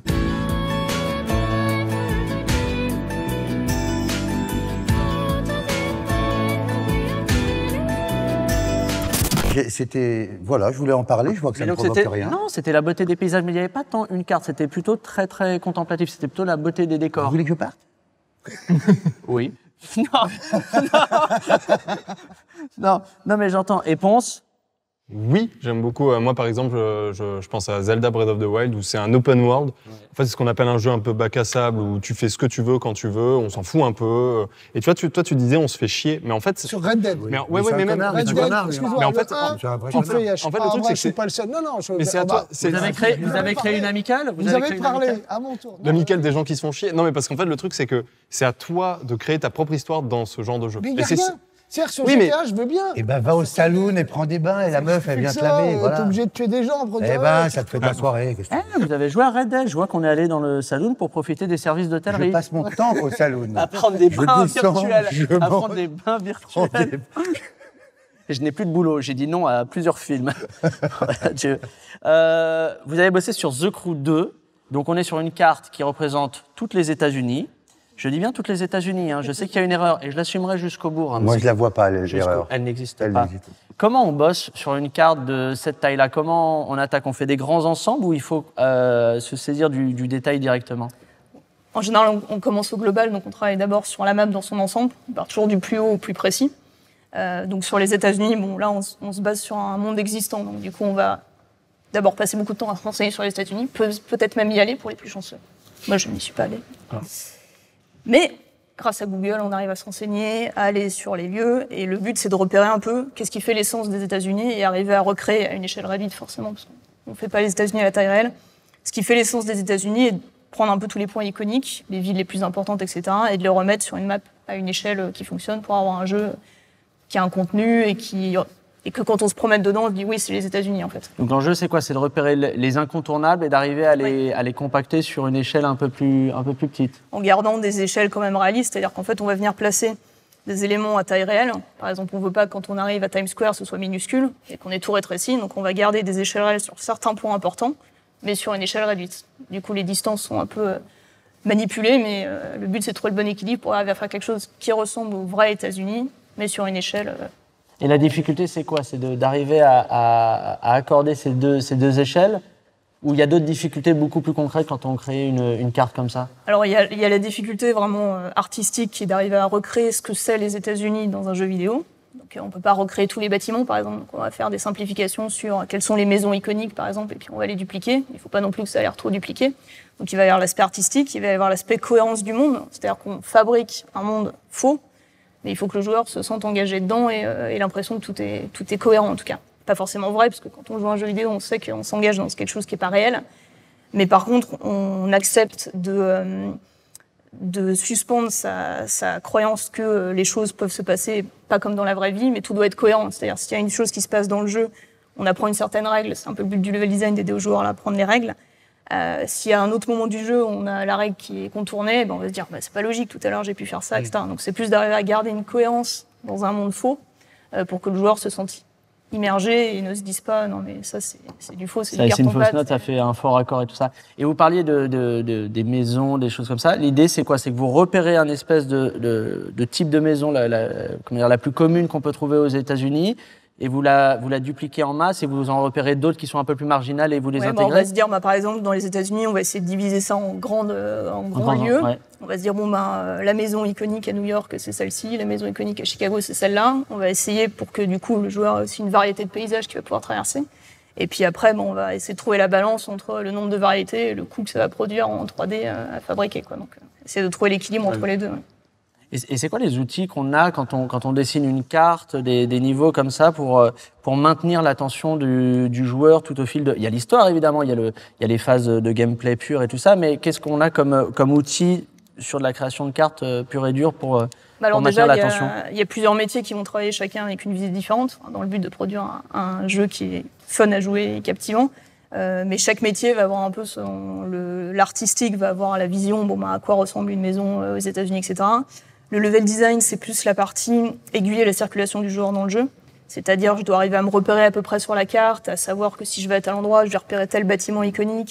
C'était, voilà, je voulais en parler, je vois que ça Mais ne donc provoque c'était- rien. Non, c'était la beauté des paysages, mais il n'y avait pas tant une carte, c'était plutôt très très contemplatif, c'était plutôt la beauté des Vous décors. voulez que je parte? Oui. non, non, non, non, mais j'entends. Et Ponce? Oui, j'aime beaucoup. Euh, moi, par exemple, euh, je, je pense à Zelda Breath of the Wild, où c'est un open world. En fait, c'est ce qu'on appelle un jeu un peu bac à sable, où tu fais ce que tu veux quand tu veux, on s'en fout un peu. Et tu vois, tu, toi, tu disais, on se fait chier. Mais en fait, c'est- Sur Red Dead. mais, ouais, Mais ouais, c'est un mais même. connard, mais Red tu c'est vois- un Dead, connard, excuse-moi, mais en le fait, un, c'est un vrai tu connard. fais, En fait, le ah, truc, moi, c'est je suis que pas le seul. Non, non, je, Mais c'est à on toi. va- c'est- Vous avez créé, vous avez créé une amicale Vous avez avez créé une parlé amicale à mon tour. Non, L'amical des gens qui se font chier. Non, mais parce qu'en fait, le truc, c'est que c'est à toi de créer ta propre histoire dans ce genre de jeu. Mais il Et n'y a c'est- rien. C'est-à-dire, sur Oui, G T A, je veux bien. Eh ben, va au saloon et prends des bains et la meuf, elle Fais vient que te ça, laver, euh, voilà. T'es obligé de tuer des gens pour Eh dire, ben, ouais, ça te fait ta soirée. qu'est-ce que Ah, vous avez joué à Red Dead, je vois qu'on est allé dans le saloon pour profiter des services Je d'hôtellerie. passe mon temps au saloon. À prendre des Je bains descends, virtuels. je À prendre mange, des bains prends virtuels. des- Et je n'ai plus de boulot. J'ai dit non à plusieurs films. Adieu. Euh, vous avez bossé sur The Crew deux. Donc on est sur une carte qui représente toutes les États-Unis. Je dis bien toutes les États-Unis. Hein. Je sais qu'il y a une erreur et je l'assumerai jusqu'au bout. Hein, Moi, parce je la vois pas, que- l'erreur. Elle n'existe Elle pas. n'existe pas. Comment on bosse sur une carte de cette taille-là? Comment on attaque? On fait des grands ensembles ou il faut euh, se saisir du, du détail directement? En général, on, on commence au global, donc on travaille d'abord sur la map dans son ensemble. On part toujours du plus haut au plus précis. Euh, donc sur les États-Unis, bon là, on, s- on se base sur un monde existant. Donc du coup, on va d'abord passer beaucoup de temps à se renseigner sur les États-Unis, peut, peut-être même y aller pour les plus chanceux. Moi, je n'y suis pas allée. Mais grâce à Google, on arrive à se renseigner, à aller sur les lieux. Et le but, c'est de repérer un peu qu'est-ce qui fait l'essence des États-Unis et arriver à recréer à une échelle réduite, forcément, parce qu'on ne fait pas les États-Unis à la taille réelle. Ce qui fait l'essence des États-Unis est de prendre un peu tous les points iconiques, les villes les plus importantes, et cetera, et de les remettre sur une map à une échelle qui fonctionne pour avoir un jeu qui a un contenu et, qui, et que quand on se promène dedans, on se dit oui, c'est les États-Unis en fait. Donc l'enjeu, c'est quoi? C'est de repérer le- les incontournables et d'arriver à les, à les compacter sur une échelle un peu plus, un peu plus petite. En gardant des échelles quand même réalistes, c'est-à-dire qu'en fait, on va venir placer des éléments à taille réelle. Par exemple, on ne veut pas que quand on arrive à Times Square, ce soit minuscule et qu'on ait tout rétréci. Donc, on va garder des échelles réelles sur certains points importants, mais sur une échelle réduite. Du coup, les distances sont un peu euh, manipulées, mais euh, le but, c'est de trouver le bon équilibre pour arriver à faire quelque chose qui ressemble aux vrais États-Unis, mais sur une échelle. euh, Et la difficulté, c'est quoi? C'est de- d'arriver à, à- à accorder ces deux, ces deux échelles? Ou il y a d'autres difficultés beaucoup plus concrètes quand on crée une, une carte comme ça? Alors, il y a, il y a la difficulté vraiment euh, artistique qui est d'arriver à recréer ce que c'est les États-Unis dans un jeu vidéo. Donc, euh, on ne peut pas recréer tous les bâtiments, par exemple. Donc, on va faire des simplifications sur quelles sont les maisons iconiques, par exemple, et puis on va les dupliquer. Il ne faut pas non plus que ça ait l'air trop dupliqué. Donc, il va y avoir l'aspect artistique, il va y avoir l'aspect cohérence du monde. C'est-à-dire qu'on fabrique un monde faux, mais il faut que le joueur se sente engagé dedans et euh, ait l'impression que tout est, tout est cohérent, en tout cas. Pas forcément vrai, parce que quand on joue à un jeu vidéo, on sait qu'on s'engage dans quelque chose qui n'est pas réel. Mais par contre, on accepte de, euh, de suspendre sa, sa croyance que les choses peuvent se passer pas comme dans la vraie vie, mais tout doit être cohérent. C'est-à-dire, s'il y a une chose qui se passe dans le jeu, on apprend une certaine règle. C'est un peu le but du level design, d'aider aux joueurs à apprendre les règles. Euh, s'il y a un autre moment du jeu où on a la règle qui est contournée, ben on va se dire bah, c'est pas logique, tout à l'heure j'ai pu faire ça, et cetera. Donc c'est plus d'arriver à garder une cohérence dans un monde faux euh, pour que le joueur se sente immergé et ne se dise pas non mais ça c'est c'est du faux, c'est Ça, du c'est une carton fausse pâte. note, ça fait un fort accord et tout ça. Et vous parliez de, de- de- des maisons, des choses comme ça. L'idée, c'est quoi? C'est que vous repérez un espèce de, de- de type de maison, la, la- comment dire, la plus commune qu'on peut trouver aux États-Unis, et vous la, vous la dupliquez en masse, et vous en repérez d'autres qui sont un peu plus marginales, et vous les Ouais, bah, on intégrez. va se dire, bah, par exemple, dans les États-Unis, on va essayer de diviser ça en grandes, euh, en grands grands, lieux. ouais. On va se dire, bon, bah, euh, la maison iconique à New York, c'est celle-ci, la maison iconique à Chicago, c'est celle-là. On va essayer pour que, du coup, le joueur ait aussi une variété de paysages qu'il va pouvoir traverser. Et puis après, bon, on va essayer de trouver la balance entre le nombre de variétés et le coût que ça va produire en trois D euh, à fabriquer, quoi. Donc, euh, essayer de trouver l'équilibre entre les deux. ouais. Et, et c'est quoi les outils qu'on a quand on, quand on dessine une carte, des, des niveaux comme ça, pour, euh, pour maintenir l'attention du, du joueur tout au fil de... Il y a l'histoire, évidemment, il y a, le, il y a les phases de gameplay pur et tout ça, mais qu'est-ce qu'on a comme, comme outil sur de la création de cartes euh, pure et dure pour, euh, Bah alors pour maintenir déjà, il y, l'attention? a, il y a plusieurs métiers qui vont travailler chacun avec une visée différente, dans le but de produire un, un jeu qui est fun à jouer et captivant. Euh, mais chaque métier va avoir un peu son... le- L'artistique va avoir la vision, bon, bah, à quoi ressemble une maison euh, aux États-Unis, et cetera. Le level design, c'est plus la partie aiguiller la circulation du joueur dans le jeu. C'est-à-dire, je dois arriver à me repérer à peu près sur la carte, à savoir que si je vais à tel endroit, je vais repérer tel bâtiment iconique,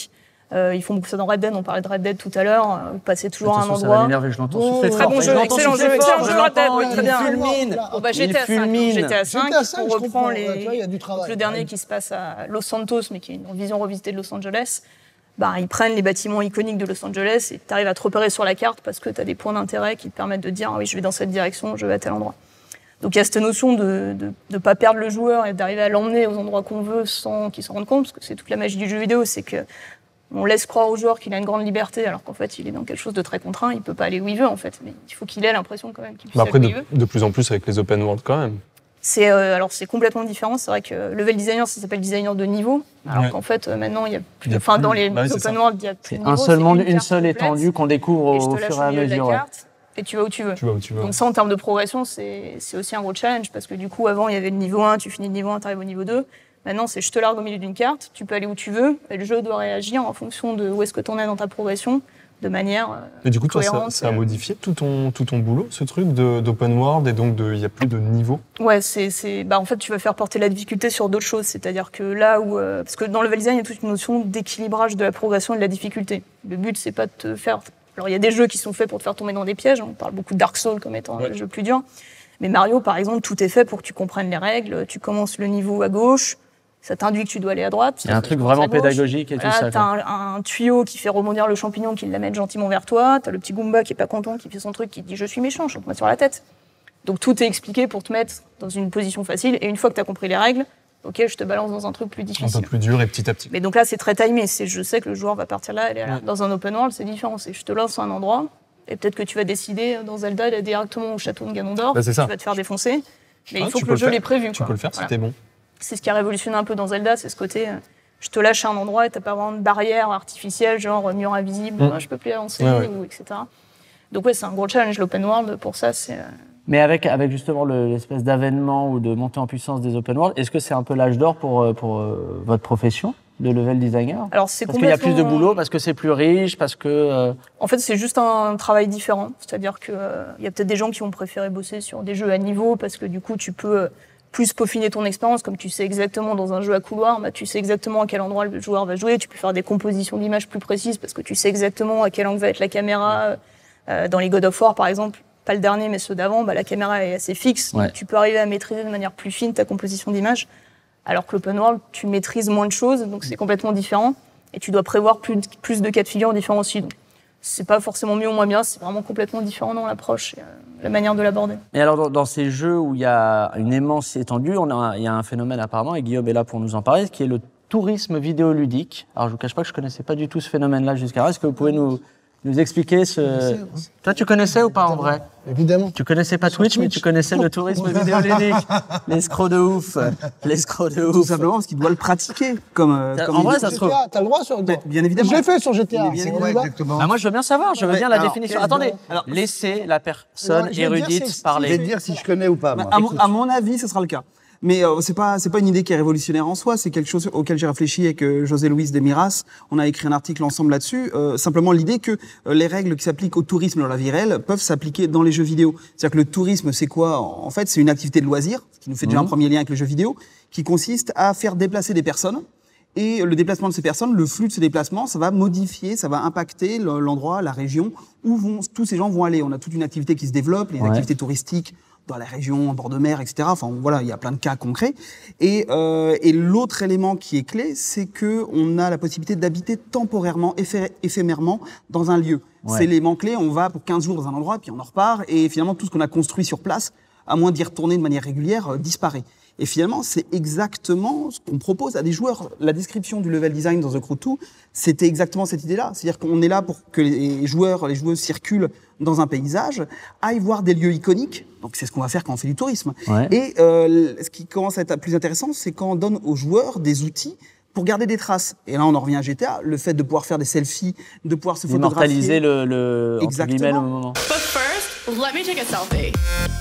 Euh, ils font beaucoup ça dans Red Dead, on parlait de Red Dead tout à l'heure. Euh, vous passez toujours à un Ça va endroit. m'énerver, je l'entends Oh, souffler Très fort. bon Je jeu, l'entends excellent jeu, souffler excellent fort, jeu je Red Dead, l'entends, oui, il très bien. fulmine. Bon, bah, Il G T A cinq, fulmine. G T A cinq, G T A cinq, on je reprend comprends. les, Ouais, tu vois, il y a du travail. donc le dernier Ouais. qui se passe à Los Santos, mais qui est une vision revisitée de Los Angeles. Bah, ils prennent les bâtiments iconiques de Los Angeles et tu arrives à te repérer sur la carte parce que tu as des points d'intérêt qui te permettent de dire ah oui, je vais dans cette direction, je vais à tel endroit. Donc il y a cette notion de ne de, de pas perdre le joueur et d'arriver à l'emmener aux endroits qu'on veut sans qu'il s'en rende compte, parce que c'est toute la magie du jeu vidéo, c'est que on laisse croire au joueur qu'il a une grande liberté, alors qu'en fait il est dans quelque chose de très contraint, il peut pas aller où il veut en fait, mais il faut qu'il ait l'impression quand même qu'il puisse Bah après, aller où de, il veut. de plus en plus avec les open world quand même. C'est euh, alors c'est complètement différent. C'est vrai que level designer, ça s'appelle designer de niveau, alors Ouais. qu'en fait euh, maintenant il y a plus, Il y a enfin plus- dans les bah oui, c'est open ça. world il y a plus C'est de un niveaux, seul c'est monde, une carte seule complète, étendue qu'on découvre et je au te lâche fur et au à milieu de la mesure. ouais. carte et tu vas où tu veux. Tu vois où tu veux. Donc ça en termes de progression c'est c'est aussi un gros challenge parce que du coup avant il y avait le niveau un, tu finis le niveau un, tu arrives au niveau deux. Maintenant c'est je te largue au milieu d'une carte, tu peux aller où tu veux et le jeu doit réagir en fonction de où est-ce que tu en es dans ta progression de manière euh, Et du coup, toi, ça, cohérente. ça a modifié tout ton, tout ton boulot, ce truc de- d'open world, et donc il n'y a plus de niveau. Ouais, c'est, c'est, bah en fait, tu vas faire porter la difficulté sur d'autres choses. C'est-à-dire que là où, euh, parce que dans le level design, il y a toute une notion d'équilibrage de la progression et de la difficulté. Le but, c'est pas de te faire. Alors, il y a des jeux qui sont faits pour te faire tomber dans des pièges. On parle beaucoup de Dark Souls comme étant Ouais. le jeu plus dur. Mais Mario, par exemple, tout est fait pour que tu comprennes les règles. Tu commences le niveau à gauche. Ça t'induit que tu dois aller à droite. Il y a un Ça, truc tu commences vraiment à gauche. pédagogique et tout Voilà, ça. t'as quoi. un, un tuyau qui fait rebondir le champignon qui l'amène gentiment vers toi. T'as le petit Goomba qui est pas content, qui fait son truc, qui te dit je suis méchant, chante-moi sur la tête. Donc tout est expliqué pour te mettre dans une position facile. Et une fois que t'as compris les règles, ok, je te balance dans un truc plus Un difficile. peu plus dur et petit à petit. Mais donc là, c'est très timé. C'est, je sais que le joueur va partir là, aller là. Ouais. Dans un open world, c'est différent. C'est je te lance à un endroit, et peut-être que tu vas décider dans Zelda d'aller directement au château de Ganondorf. Bah, c'est ça. Tu vas te faire défoncer. Mais Ah, il faut tu que peux le le jeu faire. l'ait prévu. Tu quoi. peux le faire Voilà. si t'es bon. C'est ce qui a révolutionné un peu dans Zelda, c'est ce côté, euh, je te lâche à un endroit et t'as pas vraiment de barrière artificielle, genre euh, mur invisible, Mm. euh, je peux plus avancer, Ouais, ouais. ou et cetera. Donc ouais, c'est un gros challenge, l'open world, pour ça, c'est... euh, Mais avec, avec justement le- l'espèce d'avènement ou de montée en puissance des open world, est-ce que c'est un peu l'âge d'or pour, euh, pour euh, votre profession de level designer? Alors c'est Parce qu'il y a plus de complètement- boulot, parce que c'est plus riche, parce que... euh, En fait, c'est juste un travail différent. C'est-à-dire qu'il y a peut-être des gens qui vont préférer bosser sur des jeux à niveau parce que du coup, tu peux euh, plus peaufiner ton expérience. Comme tu sais exactement dans un jeu à couloir, bah, tu sais exactement à quel endroit le joueur va jouer. Tu peux faire des compositions d'images plus précises parce que tu sais exactement à quel angle va être la caméra. Euh, dans les God of War, par exemple, pas le dernier, mais ceux d'avant, bah, la caméra est assez fixe. Ouais. Donc, tu peux arriver à maîtriser de manière plus fine ta composition d'images. Alors que l'open world, tu maîtrises moins de choses, donc c'est complètement différent. Et tu dois prévoir plus de, plus de cas de figure différents aussi. Donc, c'est pas forcément mieux ou moins bien, c'est vraiment complètement différent dans l'approche et euh, la manière de l'aborder. Et alors, dans, dans ces jeux où il y a une immense étendue, on a, il y a un phénomène apparemment, et Guillaume est là pour nous en parler, qui est le tourisme vidéoludique. Alors, je vous cache pas que je connaissais pas du tout ce phénomène-là jusqu'à là. Est-ce que vous pouvez nous, nous expliquer ce... Toi, tu connaissais ou pas en vrai? Évidemment. Tu connaissais pas Twitch, mais tu connaissais le tourisme vidéoludique. L'escroc de ouf. L'escroc de Tout ouf. simplement parce qu'il doit le pratiquer. Comme, euh, En comme vrai, il- ça se trouve. G T A, t'as le droit sur. Mais bien évidemment. Je l'ai fait sur G T A. Mais bien C'est évidemment. quoi, Exactement. Ah, moi, je veux bien savoir, je veux Ouais, bien la alors, définition. qu'est-ce Attendez, que- alors- laissez la personne Ouais, je vais dire, érudite c'est- parler. Je vais te dire si je connais ou pas, moi. À, mon, à mon avis, ce sera le cas. Mais euh, c'est pas c'est pas une idée qui est révolutionnaire en soi. C'est quelque chose auquel j'ai réfléchi avec euh, José Luis de Miras. On a écrit un article ensemble là-dessus. Euh, simplement l'idée que euh, les règles qui s'appliquent au tourisme dans la vie réelle peuvent s'appliquer dans les jeux vidéo. C'est-à-dire que le tourisme, c'est quoi? En fait, c'est une activité de loisir, ce qui nous fait déjà un premier lien avec le jeu vidéo, qui consiste à faire déplacer des personnes. Et le déplacement de ces personnes, le flux de ces déplacements, ça va modifier, ça va impacter le- l'endroit, la région où vont, tous ces gens vont aller. On a toute une activité qui se développe, les Ouais. activités touristiques dans la région, en bord de mer, et cetera. Enfin voilà, il y a plein de cas concrets. Et, euh, et l'autre élément qui est clé, c'est que on a la possibilité d'habiter temporairement, éphér- éphémèrement, dans un lieu. Ouais. C'est l'élément clé. On va pour quinze jours dans un endroit, puis on en repart, et finalement tout ce qu'on a construit sur place, à moins d'y retourner de manière régulière, euh, disparaît. Et finalement, c'est exactement ce qu'on propose à des joueurs. La description du level design dans The Crew deux, c'était exactement cette idée-là. C'est-à-dire qu'on est là pour que les joueurs, les joueuses circulent dans un paysage, aillent voir des lieux iconiques. Donc c'est ce qu'on va faire quand on fait du tourisme. Ouais. Et euh, ce qui commence à être plus intéressant, c'est quand on donne aux joueurs des outils pour garder des traces. Et là, on en revient à G T A, le fait de pouvoir faire des selfies, de pouvoir se photographier. Immortaliser le, le, entre Exactement. guillemets, le moment. But first, let me take a selfie.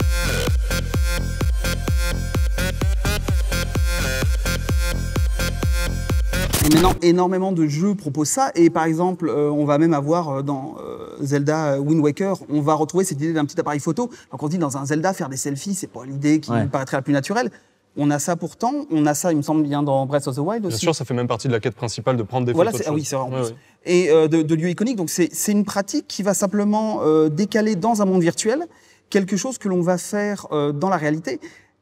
Et maintenant, énormément de jeux proposent ça. Et par exemple, euh, on va même avoir euh, dans euh, Zelda euh, Wind Waker, on va retrouver cette idée d'un petit appareil photo. Donc on dit dans un Zelda, faire des selfies, c'est pas l'idée qui Ouais. me paraîtrait la plus naturelle. On a ça pourtant, on a ça, il me semble bien, dans Breath of the Wild aussi. Bien sûr, ça fait même partie de la quête principale de prendre des voilà, photos. Ah oui, c'est vrai en ouais, plus. ouais. Et euh, de, de lieux iconiques. Donc c'est une pratique qui va simplement euh, décaler dans un monde virtuel quelque chose que l'on va faire euh, dans la réalité,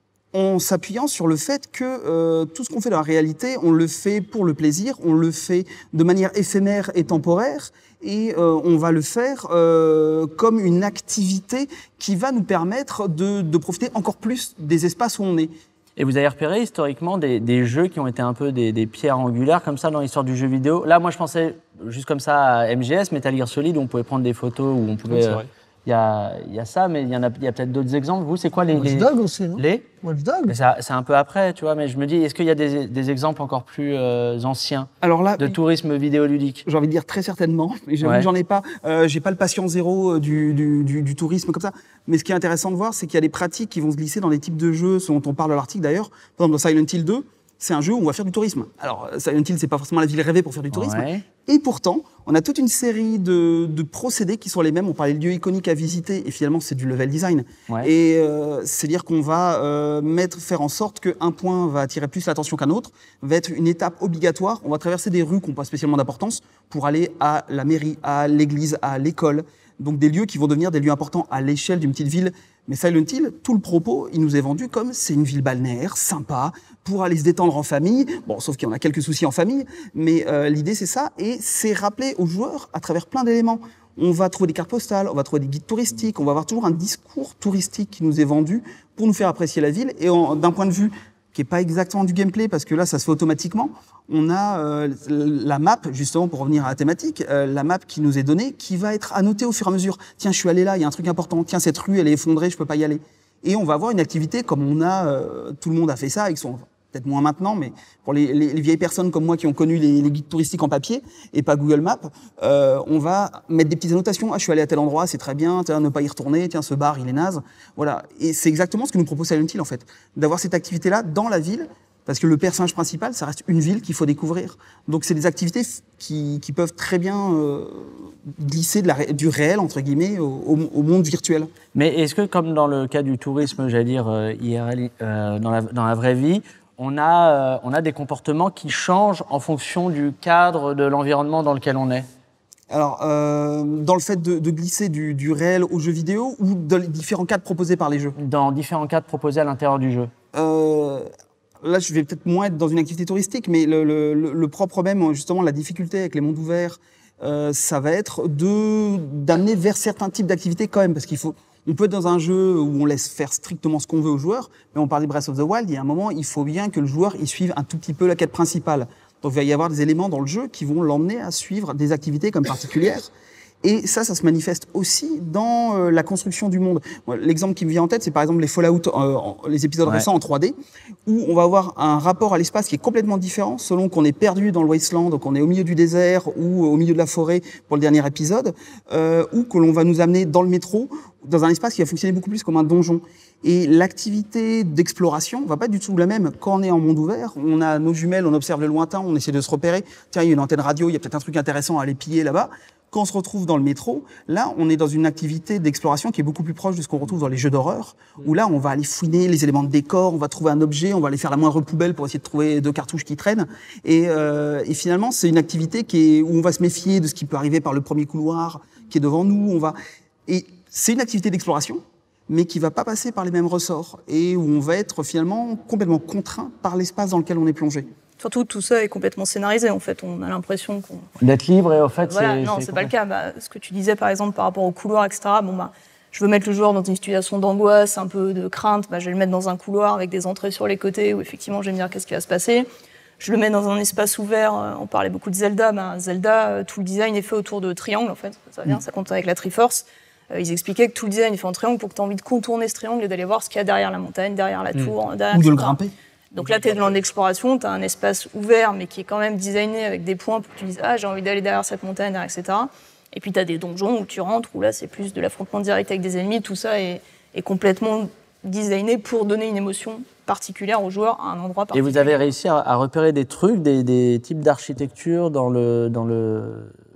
en s'appuyant sur le fait que euh, tout ce qu'on fait dans la réalité, on le fait pour le plaisir, on le fait de manière éphémère et temporaire, et euh, on va le faire euh, comme une activité qui va nous permettre de, de profiter encore plus des espaces où on est. Et vous avez repéré historiquement des, des jeux qui ont été un peu des, des pierres angulaires comme ça dans l'histoire du jeu vidéo. Là, moi, je pensais juste comme ça à M G S, Metal Gear Solid, où on pouvait prendre des photos, où on pouvait... C'est vrai. Il y a, y a ça, mais il y en a, y a peut-être d'autres exemples. Vous, c'est quoi les... Watch les... Dogs aussi, non Les Watch Dogs. Mais ça- c'est un peu après, tu vois, mais je me dis, est-ce qu'il y a des, des exemples encore plus euh, anciens Alors là, de tourisme vidéoludique? j'ai envie de dire très certainement, mais j'avoue Ouais. que j'en ai pas. Euh, j'ai pas le patient zéro euh, du, du, du, du tourisme comme ça. Mais ce qui est intéressant de voir, c'est qu'il y a des pratiques qui vont se glisser dans des types de jeux, ce dont on parle dans l'article d'ailleurs. Par exemple, dans Silent Hill deux, c'est un jeu où on va faire du tourisme. Alors, Silent Hill, c'est pas forcément la ville rêvée pour faire du tourisme. Ouais. Et pourtant, on a toute une série de, de procédés qui sont les mêmes. On parlait de lieux iconiques à visiter, et finalement, c'est du level design. Ouais. Et euh, c'est-à-dire qu'on va euh, mettre, faire en sorte qu'un point va attirer plus l'attention qu'un autre, va être une étape obligatoire. On va traverser des rues qui n'ont pas spécialement d'importance pour aller à la mairie, à l'église, à l'école. Donc des lieux qui vont devenir des lieux importants à l'échelle d'une petite ville. Mais Silent Hill, tout le propos, il nous est vendu comme c'est une ville balnéaire, sympa, pour aller se détendre en famille. Bon, sauf qu'il y en a quelques soucis en famille, mais euh, l'idée c'est ça, et c'est rappeler aux joueurs à travers plein d'éléments. On va trouver des cartes postales, on va trouver des guides touristiques, on va avoir toujours un discours touristique qui nous est vendu pour nous faire apprécier la ville. Et en- d'un point de vue qui est pas exactement du gameplay, parce que là, ça se fait automatiquement. On a euh, la map, justement, pour revenir à la thématique, euh, la map qui nous est donnée, qui va être annotée au fur et à mesure. Tiens, je suis allé là, il y a un truc important. Tiens, cette rue, elle est effondrée, je peux pas y aller. Et on va avoir une activité comme on a, euh, tout le monde a fait ça avec son... Peut-être moins maintenant, mais pour les, les, les vieilles personnes comme moi qui ont connu les, les guides touristiques en papier et pas Google Maps, euh, on va mettre des petites annotations. Ah, je suis allé à tel endroit, c'est très bien. Tiens, ne pas y retourner. Tiens, ce bar, il est naze. Voilà. Et c'est exactement ce que nous propose Silent Hill, en fait. D'avoir cette activité-là dans la ville, parce que le personnage principal, ça reste une ville qu'il faut découvrir. Donc, c'est des activités f- qui, qui peuvent très bien euh, glisser de la, ré- du réel, entre guillemets, au, au, au monde virtuel. Mais est-ce que, comme dans le cas du tourisme, j'allais dire euh, I R L, euh, dans, la, dans la vraie vie, on a, euh, on a des comportements qui changent en fonction du cadre de l'environnement dans lequel on est? Alors, euh, dans le fait de, de glisser du, du réel au jeu vidéo ou dans les différents cadres proposés par les jeux? Dans différents cadres proposés à l'intérieur du jeu. Euh, là, je vais peut-être moins être dans une activité touristique, mais le, le, le, le propre même, justement, la difficulté avec les mondes ouverts, euh, ça va être de d'amener vers certains types d'activités quand même, parce qu'il faut... On peut être dans un jeu où on laisse faire strictement ce qu'on veut aux joueurs, mais on parlait de Breath of the Wild, il y a un moment, il faut bien que le joueur y suive un tout petit peu la quête principale. Donc il va y avoir des éléments dans le jeu qui vont l'emmener à suivre des activités comme particulières. Et ça, ça se manifeste aussi dans euh, la construction du monde. Moi, l'exemple qui me vient en tête, c'est par exemple les Fallout, euh, en- les épisodes Ouais. récents en trois D, où on va avoir un rapport à l'espace qui est complètement différent selon qu'on est perdu dans le wasteland, qu'on est au milieu du désert ou au milieu de la forêt pour le dernier épisode, euh, ou que l'on va nous amener dans le métro, dans un espace qui va fonctionner beaucoup plus comme un donjon. Et l'activité d'exploration va pas être du tout la même quand on est en monde ouvert. On a nos jumelles, on observe le lointain, on essaie de se repérer. Tiens, il y a une antenne radio, il y a peut-être un truc intéressant à aller piller là-bas. Quand on se retrouve dans le métro, là, on est dans une activité d'exploration qui est beaucoup plus proche de ce qu'on retrouve dans les jeux d'horreur, où là, on va aller fouiner les éléments de décor, on va trouver un objet, on va aller faire la moindre poubelle pour essayer de trouver deux cartouches qui traînent. Et, euh, et finalement, c'est une activité qui est, où on va se méfier de ce qui peut arriver par le premier couloir qui est devant nous. On va... Et c'est une activité d'exploration, mais qui va pas passer par les mêmes ressorts, et où on va être finalement complètement contraint par l'espace dans lequel on est plongé. Surtout, tout ça est complètement scénarisé, en fait. On a l'impression qu'on... D'être libre et au fait, Voilà, c'est... non, c'est pas le cas. Bah, ce que tu disais, par exemple, par rapport au couloir, et cetera. Bon, bah, je veux mettre le joueur dans une situation d'angoisse, un peu de crainte. Bah, je vais le mettre dans un couloir avec des entrées sur les côtés où, effectivement, je vais me dire qu'est-ce qui va se passer. Je le mets dans un espace ouvert. euh, On parlait beaucoup de Zelda. Bah, Zelda, euh, tout le design est fait autour de triangles, en fait. Ça vient, ça compte avec la Triforce. Euh, ils expliquaient que tout le design est fait en triangle pour que tu aies envie de contourner ce triangle et d'aller voir ce qu'il y a derrière la montagne, derrière la tour, derrière, Ou de le et cetera. grimper. Donc là, tu es dans l'exploration, tu as un espace ouvert, mais qui est quand même designé avec des points pour que tu dises « Ah, j'ai envie d'aller derrière cette montagne, derrière, et cetera » Et puis tu as des donjons où tu rentres, où là, c'est plus de l'affrontement direct avec des ennemis. Tout ça est, est complètement designé pour donner une émotion particulière aux joueurs à un endroit Et particulier. vous avez réussi à, à repérer des trucs, des, des types d'architecture dans le, dans le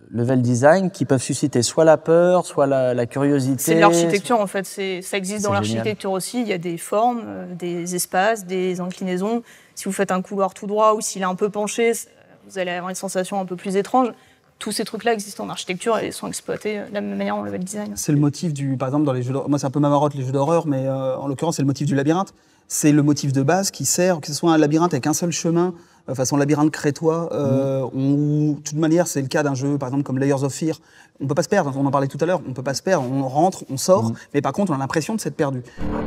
level design qui peuvent susciter soit la peur, soit la, la curiosité. C'est de l'architecture en fait, c'est, ça existe dans C'est génial. l'architecture aussi, il y a des formes, euh, des espaces, des inclinaisons. Si vous faites un couloir tout droit ou s'il est un peu penché, vous allez avoir une sensation un peu plus étrange. Tous ces trucs-là existent en architecture et sont exploités de la même manière en level design. C'est le motif du, par exemple, dans les jeux d'horreur. Moi, c'est un peu ma marotte, les jeux d'horreur, mais euh, en l'occurrence, c'est le motif du labyrinthe. C'est le motif de base qui sert, que ce soit un labyrinthe avec un seul chemin, euh, façon labyrinthe crétois, euh, mmh. ou de toute manière, c'est le cas d'un jeu, par exemple, comme Layers of Fear. On peut pas se perdre, on en parlait tout à l'heure, on peut pas se perdre, on rentre, on sort, mmh. mais par contre, on a l'impression de s'être perdu.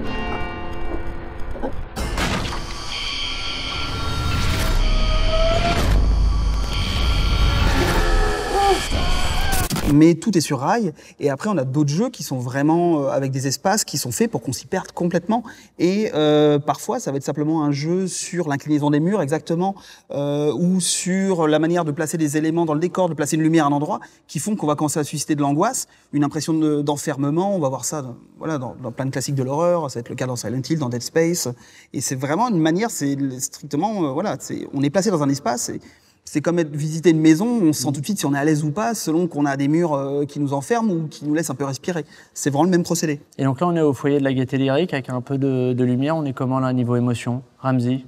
Mais tout est sur rail, et après on a d'autres jeux qui sont vraiment euh, avec des espaces qui sont faits pour qu'on s'y perde complètement, et euh, parfois ça va être simplement un jeu sur l'inclinaison des murs exactement, euh, ou sur la manière de placer des éléments dans le décor, de placer une lumière à un endroit, qui font qu'on va commencer à susciter de l'angoisse, une impression de, d'enfermement. On va voir ça dans, voilà, dans, dans plein de classiques de l'horreur, ça va être le cas dans Silent Hill, dans Dead Space, et c'est vraiment une manière, c'est strictement, euh, voilà, c'est, on est placé dans un espace, et c'est comme être, visiter une maison, on se sent tout de suite si on est à l'aise ou pas, selon qu'on a des murs euh, qui nous enferment ou qui nous laissent un peu respirer. C'est vraiment le même procédé. Et donc là, on est au foyer de la gaieté lyrique avec un peu de, de lumière. On est comment là, niveau émotion, Ramzi?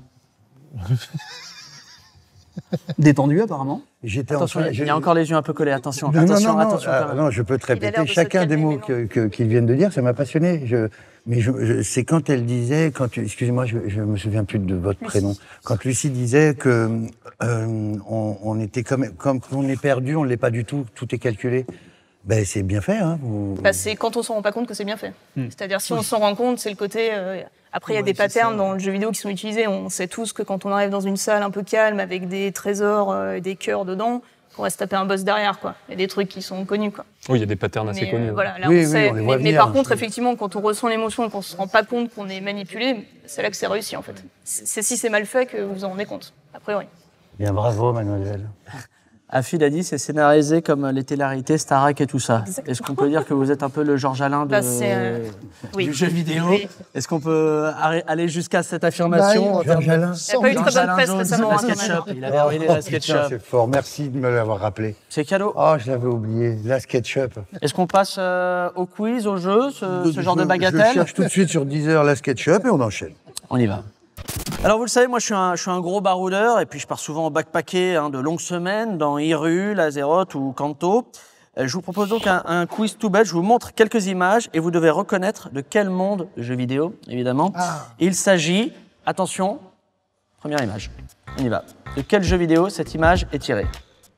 Détendu apparemment. J'étais attention, enfin, il je... y a encore les yeux un peu collés. Attention, non, attention, non, non, attention. euh, quand même. non, je peux te répéter chacun des mots que, que, qu'ils viennent de dire. Ça m'a passionné. Je, mais je, je, c'est quand elle disait, quand tu, excusez-moi, je, je me souviens plus de votre Lucie. prénom. Quand Lucie disait que euh, on, on était comme, comme on est perdu, on l'est pas du tout. Tout est calculé. Ben c'est bien fait, hein. Vous... Bah, c'est quand on s'en rend pas compte que c'est bien fait. Hmm. C'est-à-dire si on s'en rend compte, c'est le côté. Euh, après, il y a Ouais, des patterns ça. dans le jeu vidéo qui sont utilisés. On sait tous que quand on arrive dans une salle un peu calme avec des trésors euh, et des cœurs dedans, on va se taper un boss derrière, quoi. Il y a des trucs qui sont connus, quoi. Oui, il y a des patterns assez Mais, connus. euh, voilà, là, Oui, on oui, sait. on les mais, voit mais venir, par hein, contre, c'est- effectivement, quand on ressent l'émotion et qu'on se rend pas compte qu'on est manipulé, c'est là que c'est réussi, en fait. C'est si c'est mal fait que vous vous en rendez compte, a priori. Bien, bravo, mademoiselle. Afid a dit c'est scénarisé comme les télé-réalités, Starac et tout ça. Exactement. Est-ce qu'on peut dire que vous êtes un peu le Georges Alain de, Bah, c'est, euh, oui. du jeu vidéo? Oui. Est-ce qu'on peut arri- aller jusqu'à cette affirmation Bah, en termes Georges Alain. Il n'y a pas eu de très Georges bonne Alain presse Jones, récemment, la hein, quand même. SketchUp. Il avait ruiné la Oh, putain, SketchUp. c'est fort. Merci de me l'avoir rappelé. C'est cadeau. Oh, je l'avais oublié. La SketchUp. Est-ce qu'on passe euh, au quiz, au jeu, ce, ce genre de Je bagatelle? cherche tout de suite sur Deezer la SketchUp et on enchaîne. On y va. Alors vous le savez, moi je suis un, je suis un gros baroudeur et puis je pars souvent en backpacker hein, de longues semaines dans Iru, Lazeroth ou Kanto. Euh, je vous propose donc un, un quiz tout bête. Je vous montre quelques images et vous devez reconnaître de quel monde jeu vidéo, évidemment, Ah. il s'agit. Attention, première image. On y va. De quel jeu vidéo cette image est tirée?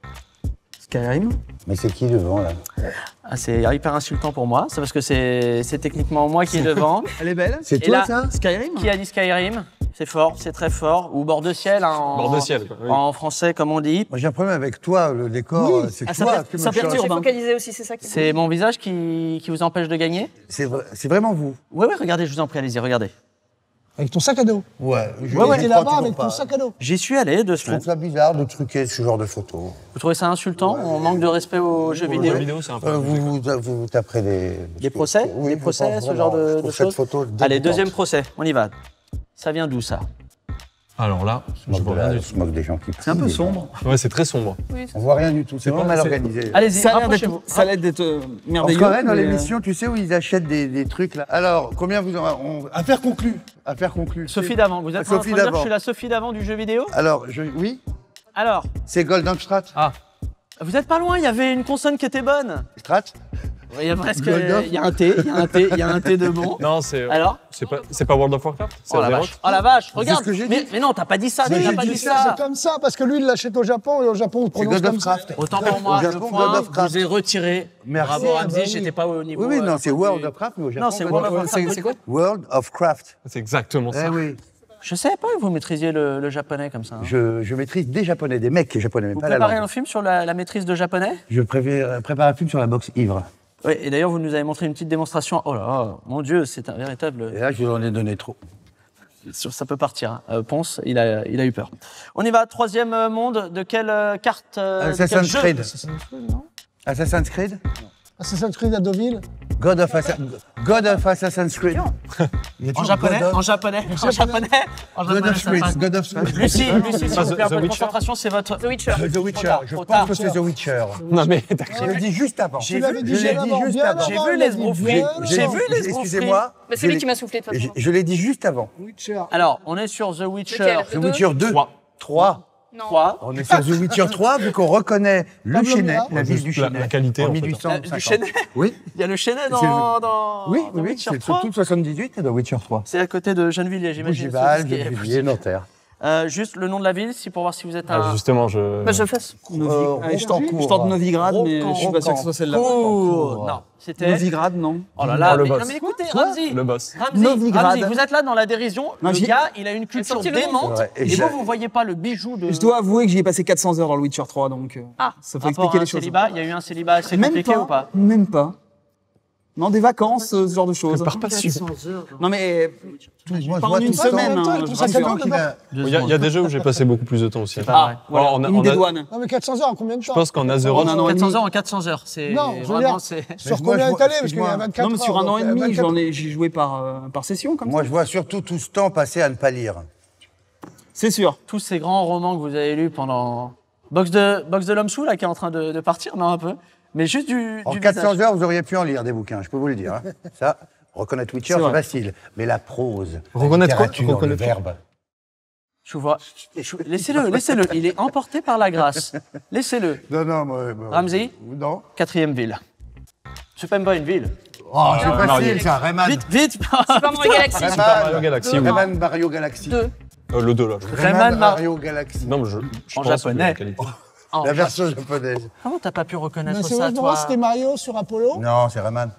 Skyrim. Mais c'est qui devant, là? Ah, c'est hyper insultant pour moi. C'est parce que c'est c'est techniquement moi qui est devant. Elle est belle. C'est Et toi, là, ça? Skyrim. Qui a dit Skyrim? C'est fort, c'est très fort. Ou bord de ciel, hein, en, Bord de ciel, quoi, oui. en français, comme on dit. Moi, j'ai un problème avec toi, le décor. Oui. euh, C'est Ah, ça toi per- qui ça me perturbe, change. C'est focalisé aussi, c'est ça qui C'est mon visage qui, qui vous empêche de gagner? C'est vrai- c'est vraiment vous. Oui, oui, regardez, je vous en prie, allez-y, regardez. Avec ton sac à dos. Ouais. Je Ouais, ouais. T'es là-bas avec ton sac à dos. J'y suis allé deux Je semaines. trouve ça bizarre de truquer ce genre de photos. Vous trouvez ça insultant? On manque de respect aux jeux Pour le vidéo? jeu vidéo, c'est un peu. Euh, vous, vous, vous vous taperez des... Des procès? Oui, Des je procès, pense ce genre vraiment. de, Je de trouve choses? cette photo Allez, dégoûtante. deuxième procès, on y va. Ça vient d'où, ça? Alors là, Je je moque vois de rien la- du je tout. moque des gens qui C'est un peu crient, sombre. Ouais, c'est très sombre. On voit rien du tout. C'est C'est vraiment pas- mal c'est- organisé. Allez-y, Ça a l'air d'être, rapprochez-vous. ça a l'air d'être euh, merveilleux. Encore dans mais, euh, l'émission, tu sais où ils achètent des, des trucs là. Alors, combien vous en on... Affaire conclue. Affaire conclue. Sophie C'est- d'avant, vous êtes en train de Sophie dire que d'avant. je suis la Sophie d'avant du jeu vidéo? Alors, je... oui, Alors, c'est Golden Strat. ah, vous êtes pas loin, il y avait une consonne qui était bonne. Strat. Il y a presque, Golden. il y a un T, il y a un T, il y a un T de bon. Non, c'est. Alors? C'est pas, c'est pas World of Warcraft? C'est Oh la Azeroth vache, oh la vache, regarde. ce que j'ai mais, dit. mais non, t'as pas dit ça, Mais t'as j'ai pas dit dit ça, ça. C'est comme ça, parce que lui, il l'achète au Japon, et au Japon, on C'est prononce Golden comme ça. Craft. Autant pour moi, Au le Japon, point World of Craft. vous est retiré. Merci. Bravo Ah, Ramzi, bah oui. j'étais pas au niveau. Oui, oui, non, euh, c'est World of Craft, mais au Japon. Non, c'est Golden World of Craft. Warcraft. c'est quoi? World of Craft. C'est exactement ça. Eh oui. Je savais pas que vous maîtrisiez le, le japonais comme ça. hein. Je, je maîtrise des japonais, des mecs japonais, mais Vous pas la préparez langue. un film sur la, la maîtrise de japonais? Je préfère, prépare un film sur la boxe ivre. Oui, et d'ailleurs, vous nous avez montré une petite démonstration. Oh là là, mon Dieu, c'est un véritable. Et là, je vous en ai donné trop. Sur- Ça peut partir. Hein. Euh, Ponce, il a, il a eu peur. On y va, troisième euh, monde. De quelle euh, carte euh, de quel Assassin's jeu Creed. Assassin's Creed, non Assassin's Creed. Assassin's Creed à Deauville. God of, Assa- God of Assassin's Creed. Il y a En toujours japonais, God of- en japonais, en japonais, en God japonais, of ça passe. Streets, God of Streets. Lucie, Lucie, s'il Pas vous The- plaît, un The peu de Witcher. concentration, c'est votre... The Witcher. The Witcher, tard, je trop pense tard. que c'est The Witcher. Non mais d'accord. Je l'ai dit juste avant. J'ai Tu l'avais vu, dit je l'ai bien dit avant, juste bien avant. avant, J'ai il vu l'a les dit, esbrouferies. bien J'ai avant. vu les esbrouferies. Excusez-moi. Bah, c'est je lui l'ai- qui m'a soufflé de toute je- façon. Je l'ai dit juste avant. Witcher. Alors, on est sur The Witcher Lequel The Witcher deux. Trois. trois. Non. trois. On est sur The Witcher trois, vu qu'on reconnaît le Pablo Chênay, Mira. la ville du La- Chênay. la qualité, en en fait. mille huit cent cinquante. Du Chênay. Oui, Il y a le Chênay C'est dans, le- dans oui, dans oui, oui, Witcher c'est trois. surtout soixante-dix-huit et The Witcher trois. C'est à côté de Gennevilliers, j'imagine. Bougival, c'est ce qui est- Gennevilliers, Nanterre. Euh, juste le nom de la ville, si pour voir si vous êtes Ah, un... justement, je. Bah, je fasse. Novi- Euh, Allez, je tente, Rocancourt. je tente Novigrad, mais Rocan- je suis pas sûr que ce soit celle-là. Cours. Non, c'était... Novigrad, non. Oh là là, le mais, boss. non, mais écoutez, Ramzi, Le boss. Ramzi, Novigrad. Ramzi, vous êtes là dans la dérision. Non, le j'y- gars, il a une culture sorti le nom. démente. C'est vrai. Et Et j'ai- vous, vous voyez pas le bijou de... Je dois avouer que j'y ai passé quatre cents heures dans le Witcher trois, donc euh, Ah. ça fait Rapport expliquer à un les choses. célibat, il y a eu un célibat assez Même compliqué pas, ou pas? Même pas. Non, des vacances, euh, ce genre de choses. Par passion. Non, mais Moi, je pas vois en une tout ça. semaine. en même temps, hein, il je trouve ça rassure. cadeau, qu'il a- Il y, a- il y a des jeux où j'ai passé beaucoup plus de temps aussi. pas vrai. Voilà, on a- une on des a- douanes. Non, mais quatre cents heures en combien de Je temps pense qu'en Azeroth, En un an et quatre cents demi. heures en quatre cents heures, c'est Non, je veux vraiment... dire- c'est- Sur moi, combien je est vois- allé? Parce qu'il y a excuse-moi. vingt-quatre Non, mais sur heures, un an et donc, demi, vingt-quatre j'en ai, j'ai joué par, euh, par session, comme Moi, ça. je vois surtout tout ce temps passé à ne pas lire. C'est sûr. Tous ces grands romans que vous avez lus pendant... Box de, Box de l'homme sous, là, qui est en train de, de partir, non, un peu. Mais juste du, En du quatre cents visage. heures, vous auriez pu en lire des bouquins, je peux vous le dire. hein. Ça, reconnaître Witcher, C'est c'est vrai. facile. Mais la prose, Reconnaître la quoi littérature, le Reconnaître quoi verbe. Je vois. je- Laissez-le, laissez-le. Il est emporté par la grâce. Laissez-le. Non, non, moi... moi- Ramzi Non. Quatrième ville. C'est même pas une ville. Oh, c'est Non, facile, ça, Rayman. Vite, vite. Super Mario Galaxy. Rayman. Mario Galaxy, oui. Rayman Mario Galaxy. Deux. Euh, le deux là. je- Rayman Rayman Mar- Mario Galaxy. Non, mais je. je En pense que japonais. la qualité. Oh, La version japonaise. Comment t'as pas pu reconnaître Mais c'est ça, vrai, pour toi moi, c'était Mario sur Apollo Non, c'est Rayman.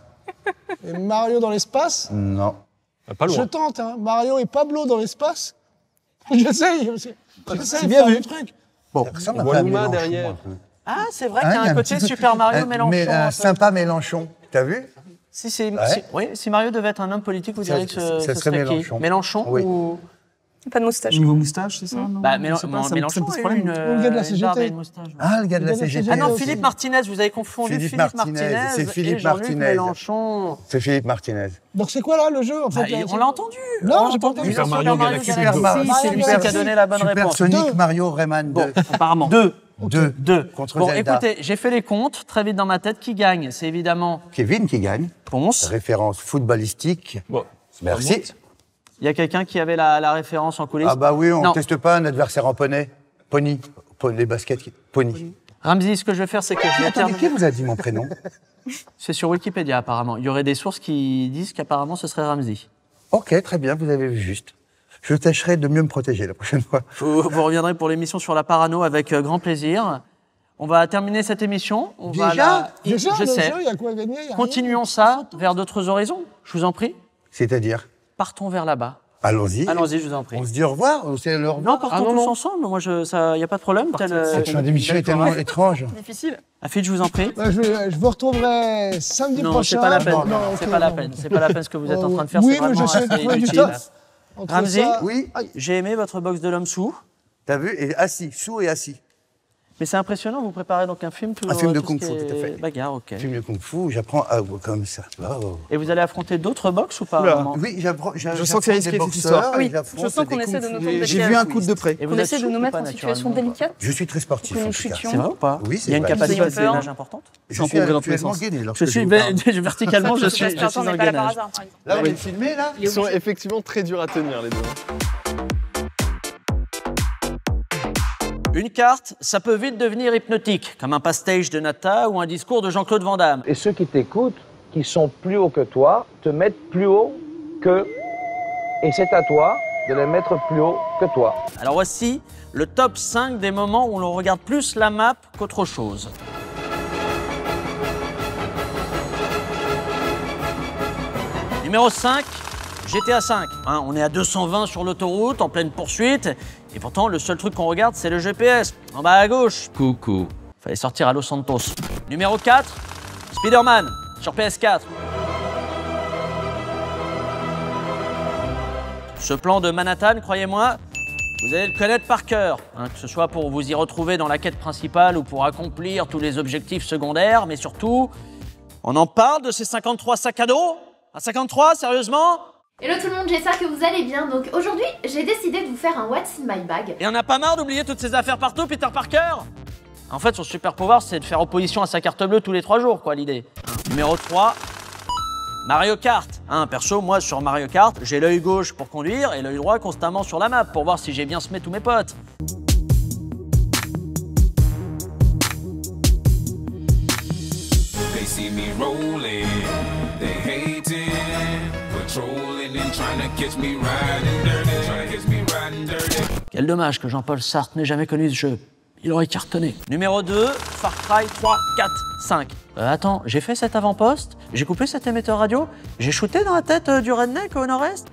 et Mario dans l'espace. Non. Ah, Pas Je loin. tente, hein. Mario et Pablo dans l'espace. J'essaye. J'essaye de bien faire vu. le truc. Ça ressemble On un voit peu à Luma Mélenchon, derrière. un peu. Ah, c'est vrai Hein, qu'il y a il un côté petit peu- Super Mario un- Mélenchon. Mais un un peu. sympa Mélenchon. T'as vu Si, c'est- Ouais. si- oui, si Mario devait être un homme politique, vous Ça- diriez que ce, ça ce serait serait qui Mélenchon. Mélenchon Oui. ou... Pas de moustache. Niveau moustache, c'est ça non Bah, Je Mélen- sais pas, non, ça me- Mélenchon ça me pose a eu problème. une, Ou le gars de la une C G T. barbe et une moustache. ouais. Ah, le gars de la Le gars de la C G T. C G T. Ah non, aussi. Philippe Martinez, vous avez confondu Philippe Philippe, Martinez, Martinez, c'est Philippe et Jean-Luc Martinez. Mélenchon. C'est Philippe Martinez. Donc c'est quoi là le jeu en fait Bah, là, on l'a entendu. Non, on l'a j'ai pas entendu. entendu. Super Sur Mario Galaxy. Super Mario c'est lui Galaxy. qui a donné la bonne réponse. Supersonic Deux. Mario Rayman deux. Apparemment. Deux. Deux. Deux. Contre Bon, Zelda. écoutez, j'ai fait les comptes très vite dans ma tête. Qui gagne? C'est évidemment Kevin qui gagne. Ponce. Référence footballistique. Bon. Merci. Il y a quelqu'un qui avait la, la référence en coulisses. Ah bah oui, on Non. teste pas un adversaire en poney. Pony. Pony, les baskets. qui- Pony. Ramzi, ce que je vais faire, c'est que je vais Attendez, terminer. qui vous a dit mon prénom C'est sur Wikipédia apparemment. Il y aurait des sources qui disent qu'apparemment ce serait Ramzi. Ok, très bien, vous avez vu juste. Je tâcherai de mieux me protéger la prochaine fois. Vous, vous reviendrez pour l'émission sur la parano avec euh, grand plaisir. On va terminer cette émission. On va Déjà la- Déjà, Je le sais. jeu, il y a quoi à gagner? Il y a Continuons ça vers d'autres horizons. Je vous en prie. C'est-à-dire Partons vers là-bas. Allons-y. Allons-y, je vous en prie. On se dit au revoir. C'est le revoir. Non, partons Ah, non, tous non. ensemble. Moi, je, ça, y a pas de problème. Tel, euh, Cette fin d'émission est tellement étrange. Difficile. Afid, je vous en prie. Bah, je, vais- je vous retrouverai samedi Non, prochain. c'est pas la peine. Non, non, c'est ok, pas la non. peine. C'est pas la peine ce que vous êtes en Oh, train de faire. oui, c'est mais vraiment j'essaie de assez trouver du inutile. taf. Entre Ramzi, ça- Oui, J'ai aimé votre box de l'homme sous. t'as vu Et assis, sous et assis. Mais c'est impressionnant, vous préparez donc un film toujours, Un film de tout ce qui kung-fu, est tout à fait. Bagarre, ok. Film de kung-fu, j'apprends à comme ça. Oh. Et vous allez affronter d'autres box ou pas Oula. vraiment Oui, j'apprends. Je sens qu'il y a risqué cette histoire. Oui, je sens qu'on essaie de nous tendre J'ai vu un coup de près. Et vous On êtes essaie de souple nous ou mettre pas, en situation naturellement, délicate. Je suis très sportif. Que nous en tout cas. chutions. C'est vrai ou pas Oui, c'est Il y a une vrai. capacité Vous de avez peur gainage importante. Je en suis progrès dans tous les actuellement sens. gainé. lorsque Je je suis vous parle. verticalement, je suis, je suis Attends, dans mais le pas là par gainage. hasard, par exemple. Là, on est filmé, là Ils sont effectivement très durs à tenir, les deux. Une carte, ça peut vite devenir hypnotique, comme un pastage de Nata ou un discours de Jean-Claude Van Damme. Et ceux qui t'écoutent, qui sont plus hauts que toi, te mettent plus haut qu'eux. Et c'est à toi de les mettre plus haut que toi. Alors voici le top cinq des moments où l'on regarde plus la map qu'autre chose. Numéro cinq, G T A cinq. Hein, on est à deux cent vingt sur l'autoroute, en pleine poursuite, et pourtant le seul truc qu'on regarde, c'est le G P S, en bas à gauche. Coucou. Fallait sortir à Los Santos. Numéro quatre, Spider-Man, sur P S quatre. Ce plan de Manhattan, croyez-moi, vous allez le connaître par cœur, hein, que ce soit pour vous y retrouver dans la quête principale ou pour accomplir tous les objectifs secondaires, mais surtout, On en parle de ces cinquante-trois sacs à dos? À cinquante-trois, sérieusement? Hello tout le monde, j'espère que vous allez bien. Donc aujourd'hui, j'ai décidé de vous faire un What's in my bag. Et on n'a pas marre d'oublier toutes ces affaires partout, Peter Parker? En fait, son super pouvoir, c'est de faire opposition à sa carte bleue tous les trois jours, quoi, l'idée. Numéro trois, Mario Kart. Hein, perso, moi, sur Mario Kart, j'ai l'œil gauche pour conduire et l'œil droit constamment sur la map pour voir si j'ai bien semé tous mes potes. They see me rolling, they hating, patrolling and trying to catch me riding dirty, trying to catch me riding dirty. Quel dommage que Jean-Paul Sartre n'ait jamais connu ce jeu. Il aurait cartonné. Numéro deux, Far Cry trois, quatre, cinq. Euh, attends, j'ai fait cet avant-poste, j'ai coupé cet émetteur radio, j'ai shooté dans la tête euh, du redneck au nord-est.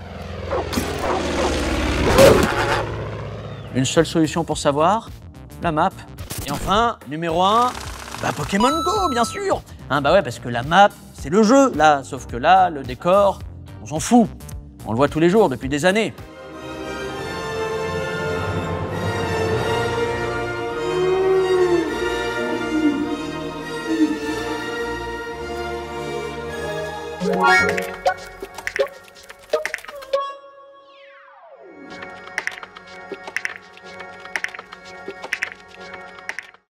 Une seule solution pour savoir, la map. Et enfin, numéro un, bah Pokémon Go, bien sûr. Hein, bah ouais, parce que la map, c'est le jeu, là. Sauf que là, le décor, on s'en fout. On le voit tous les jours, depuis des années.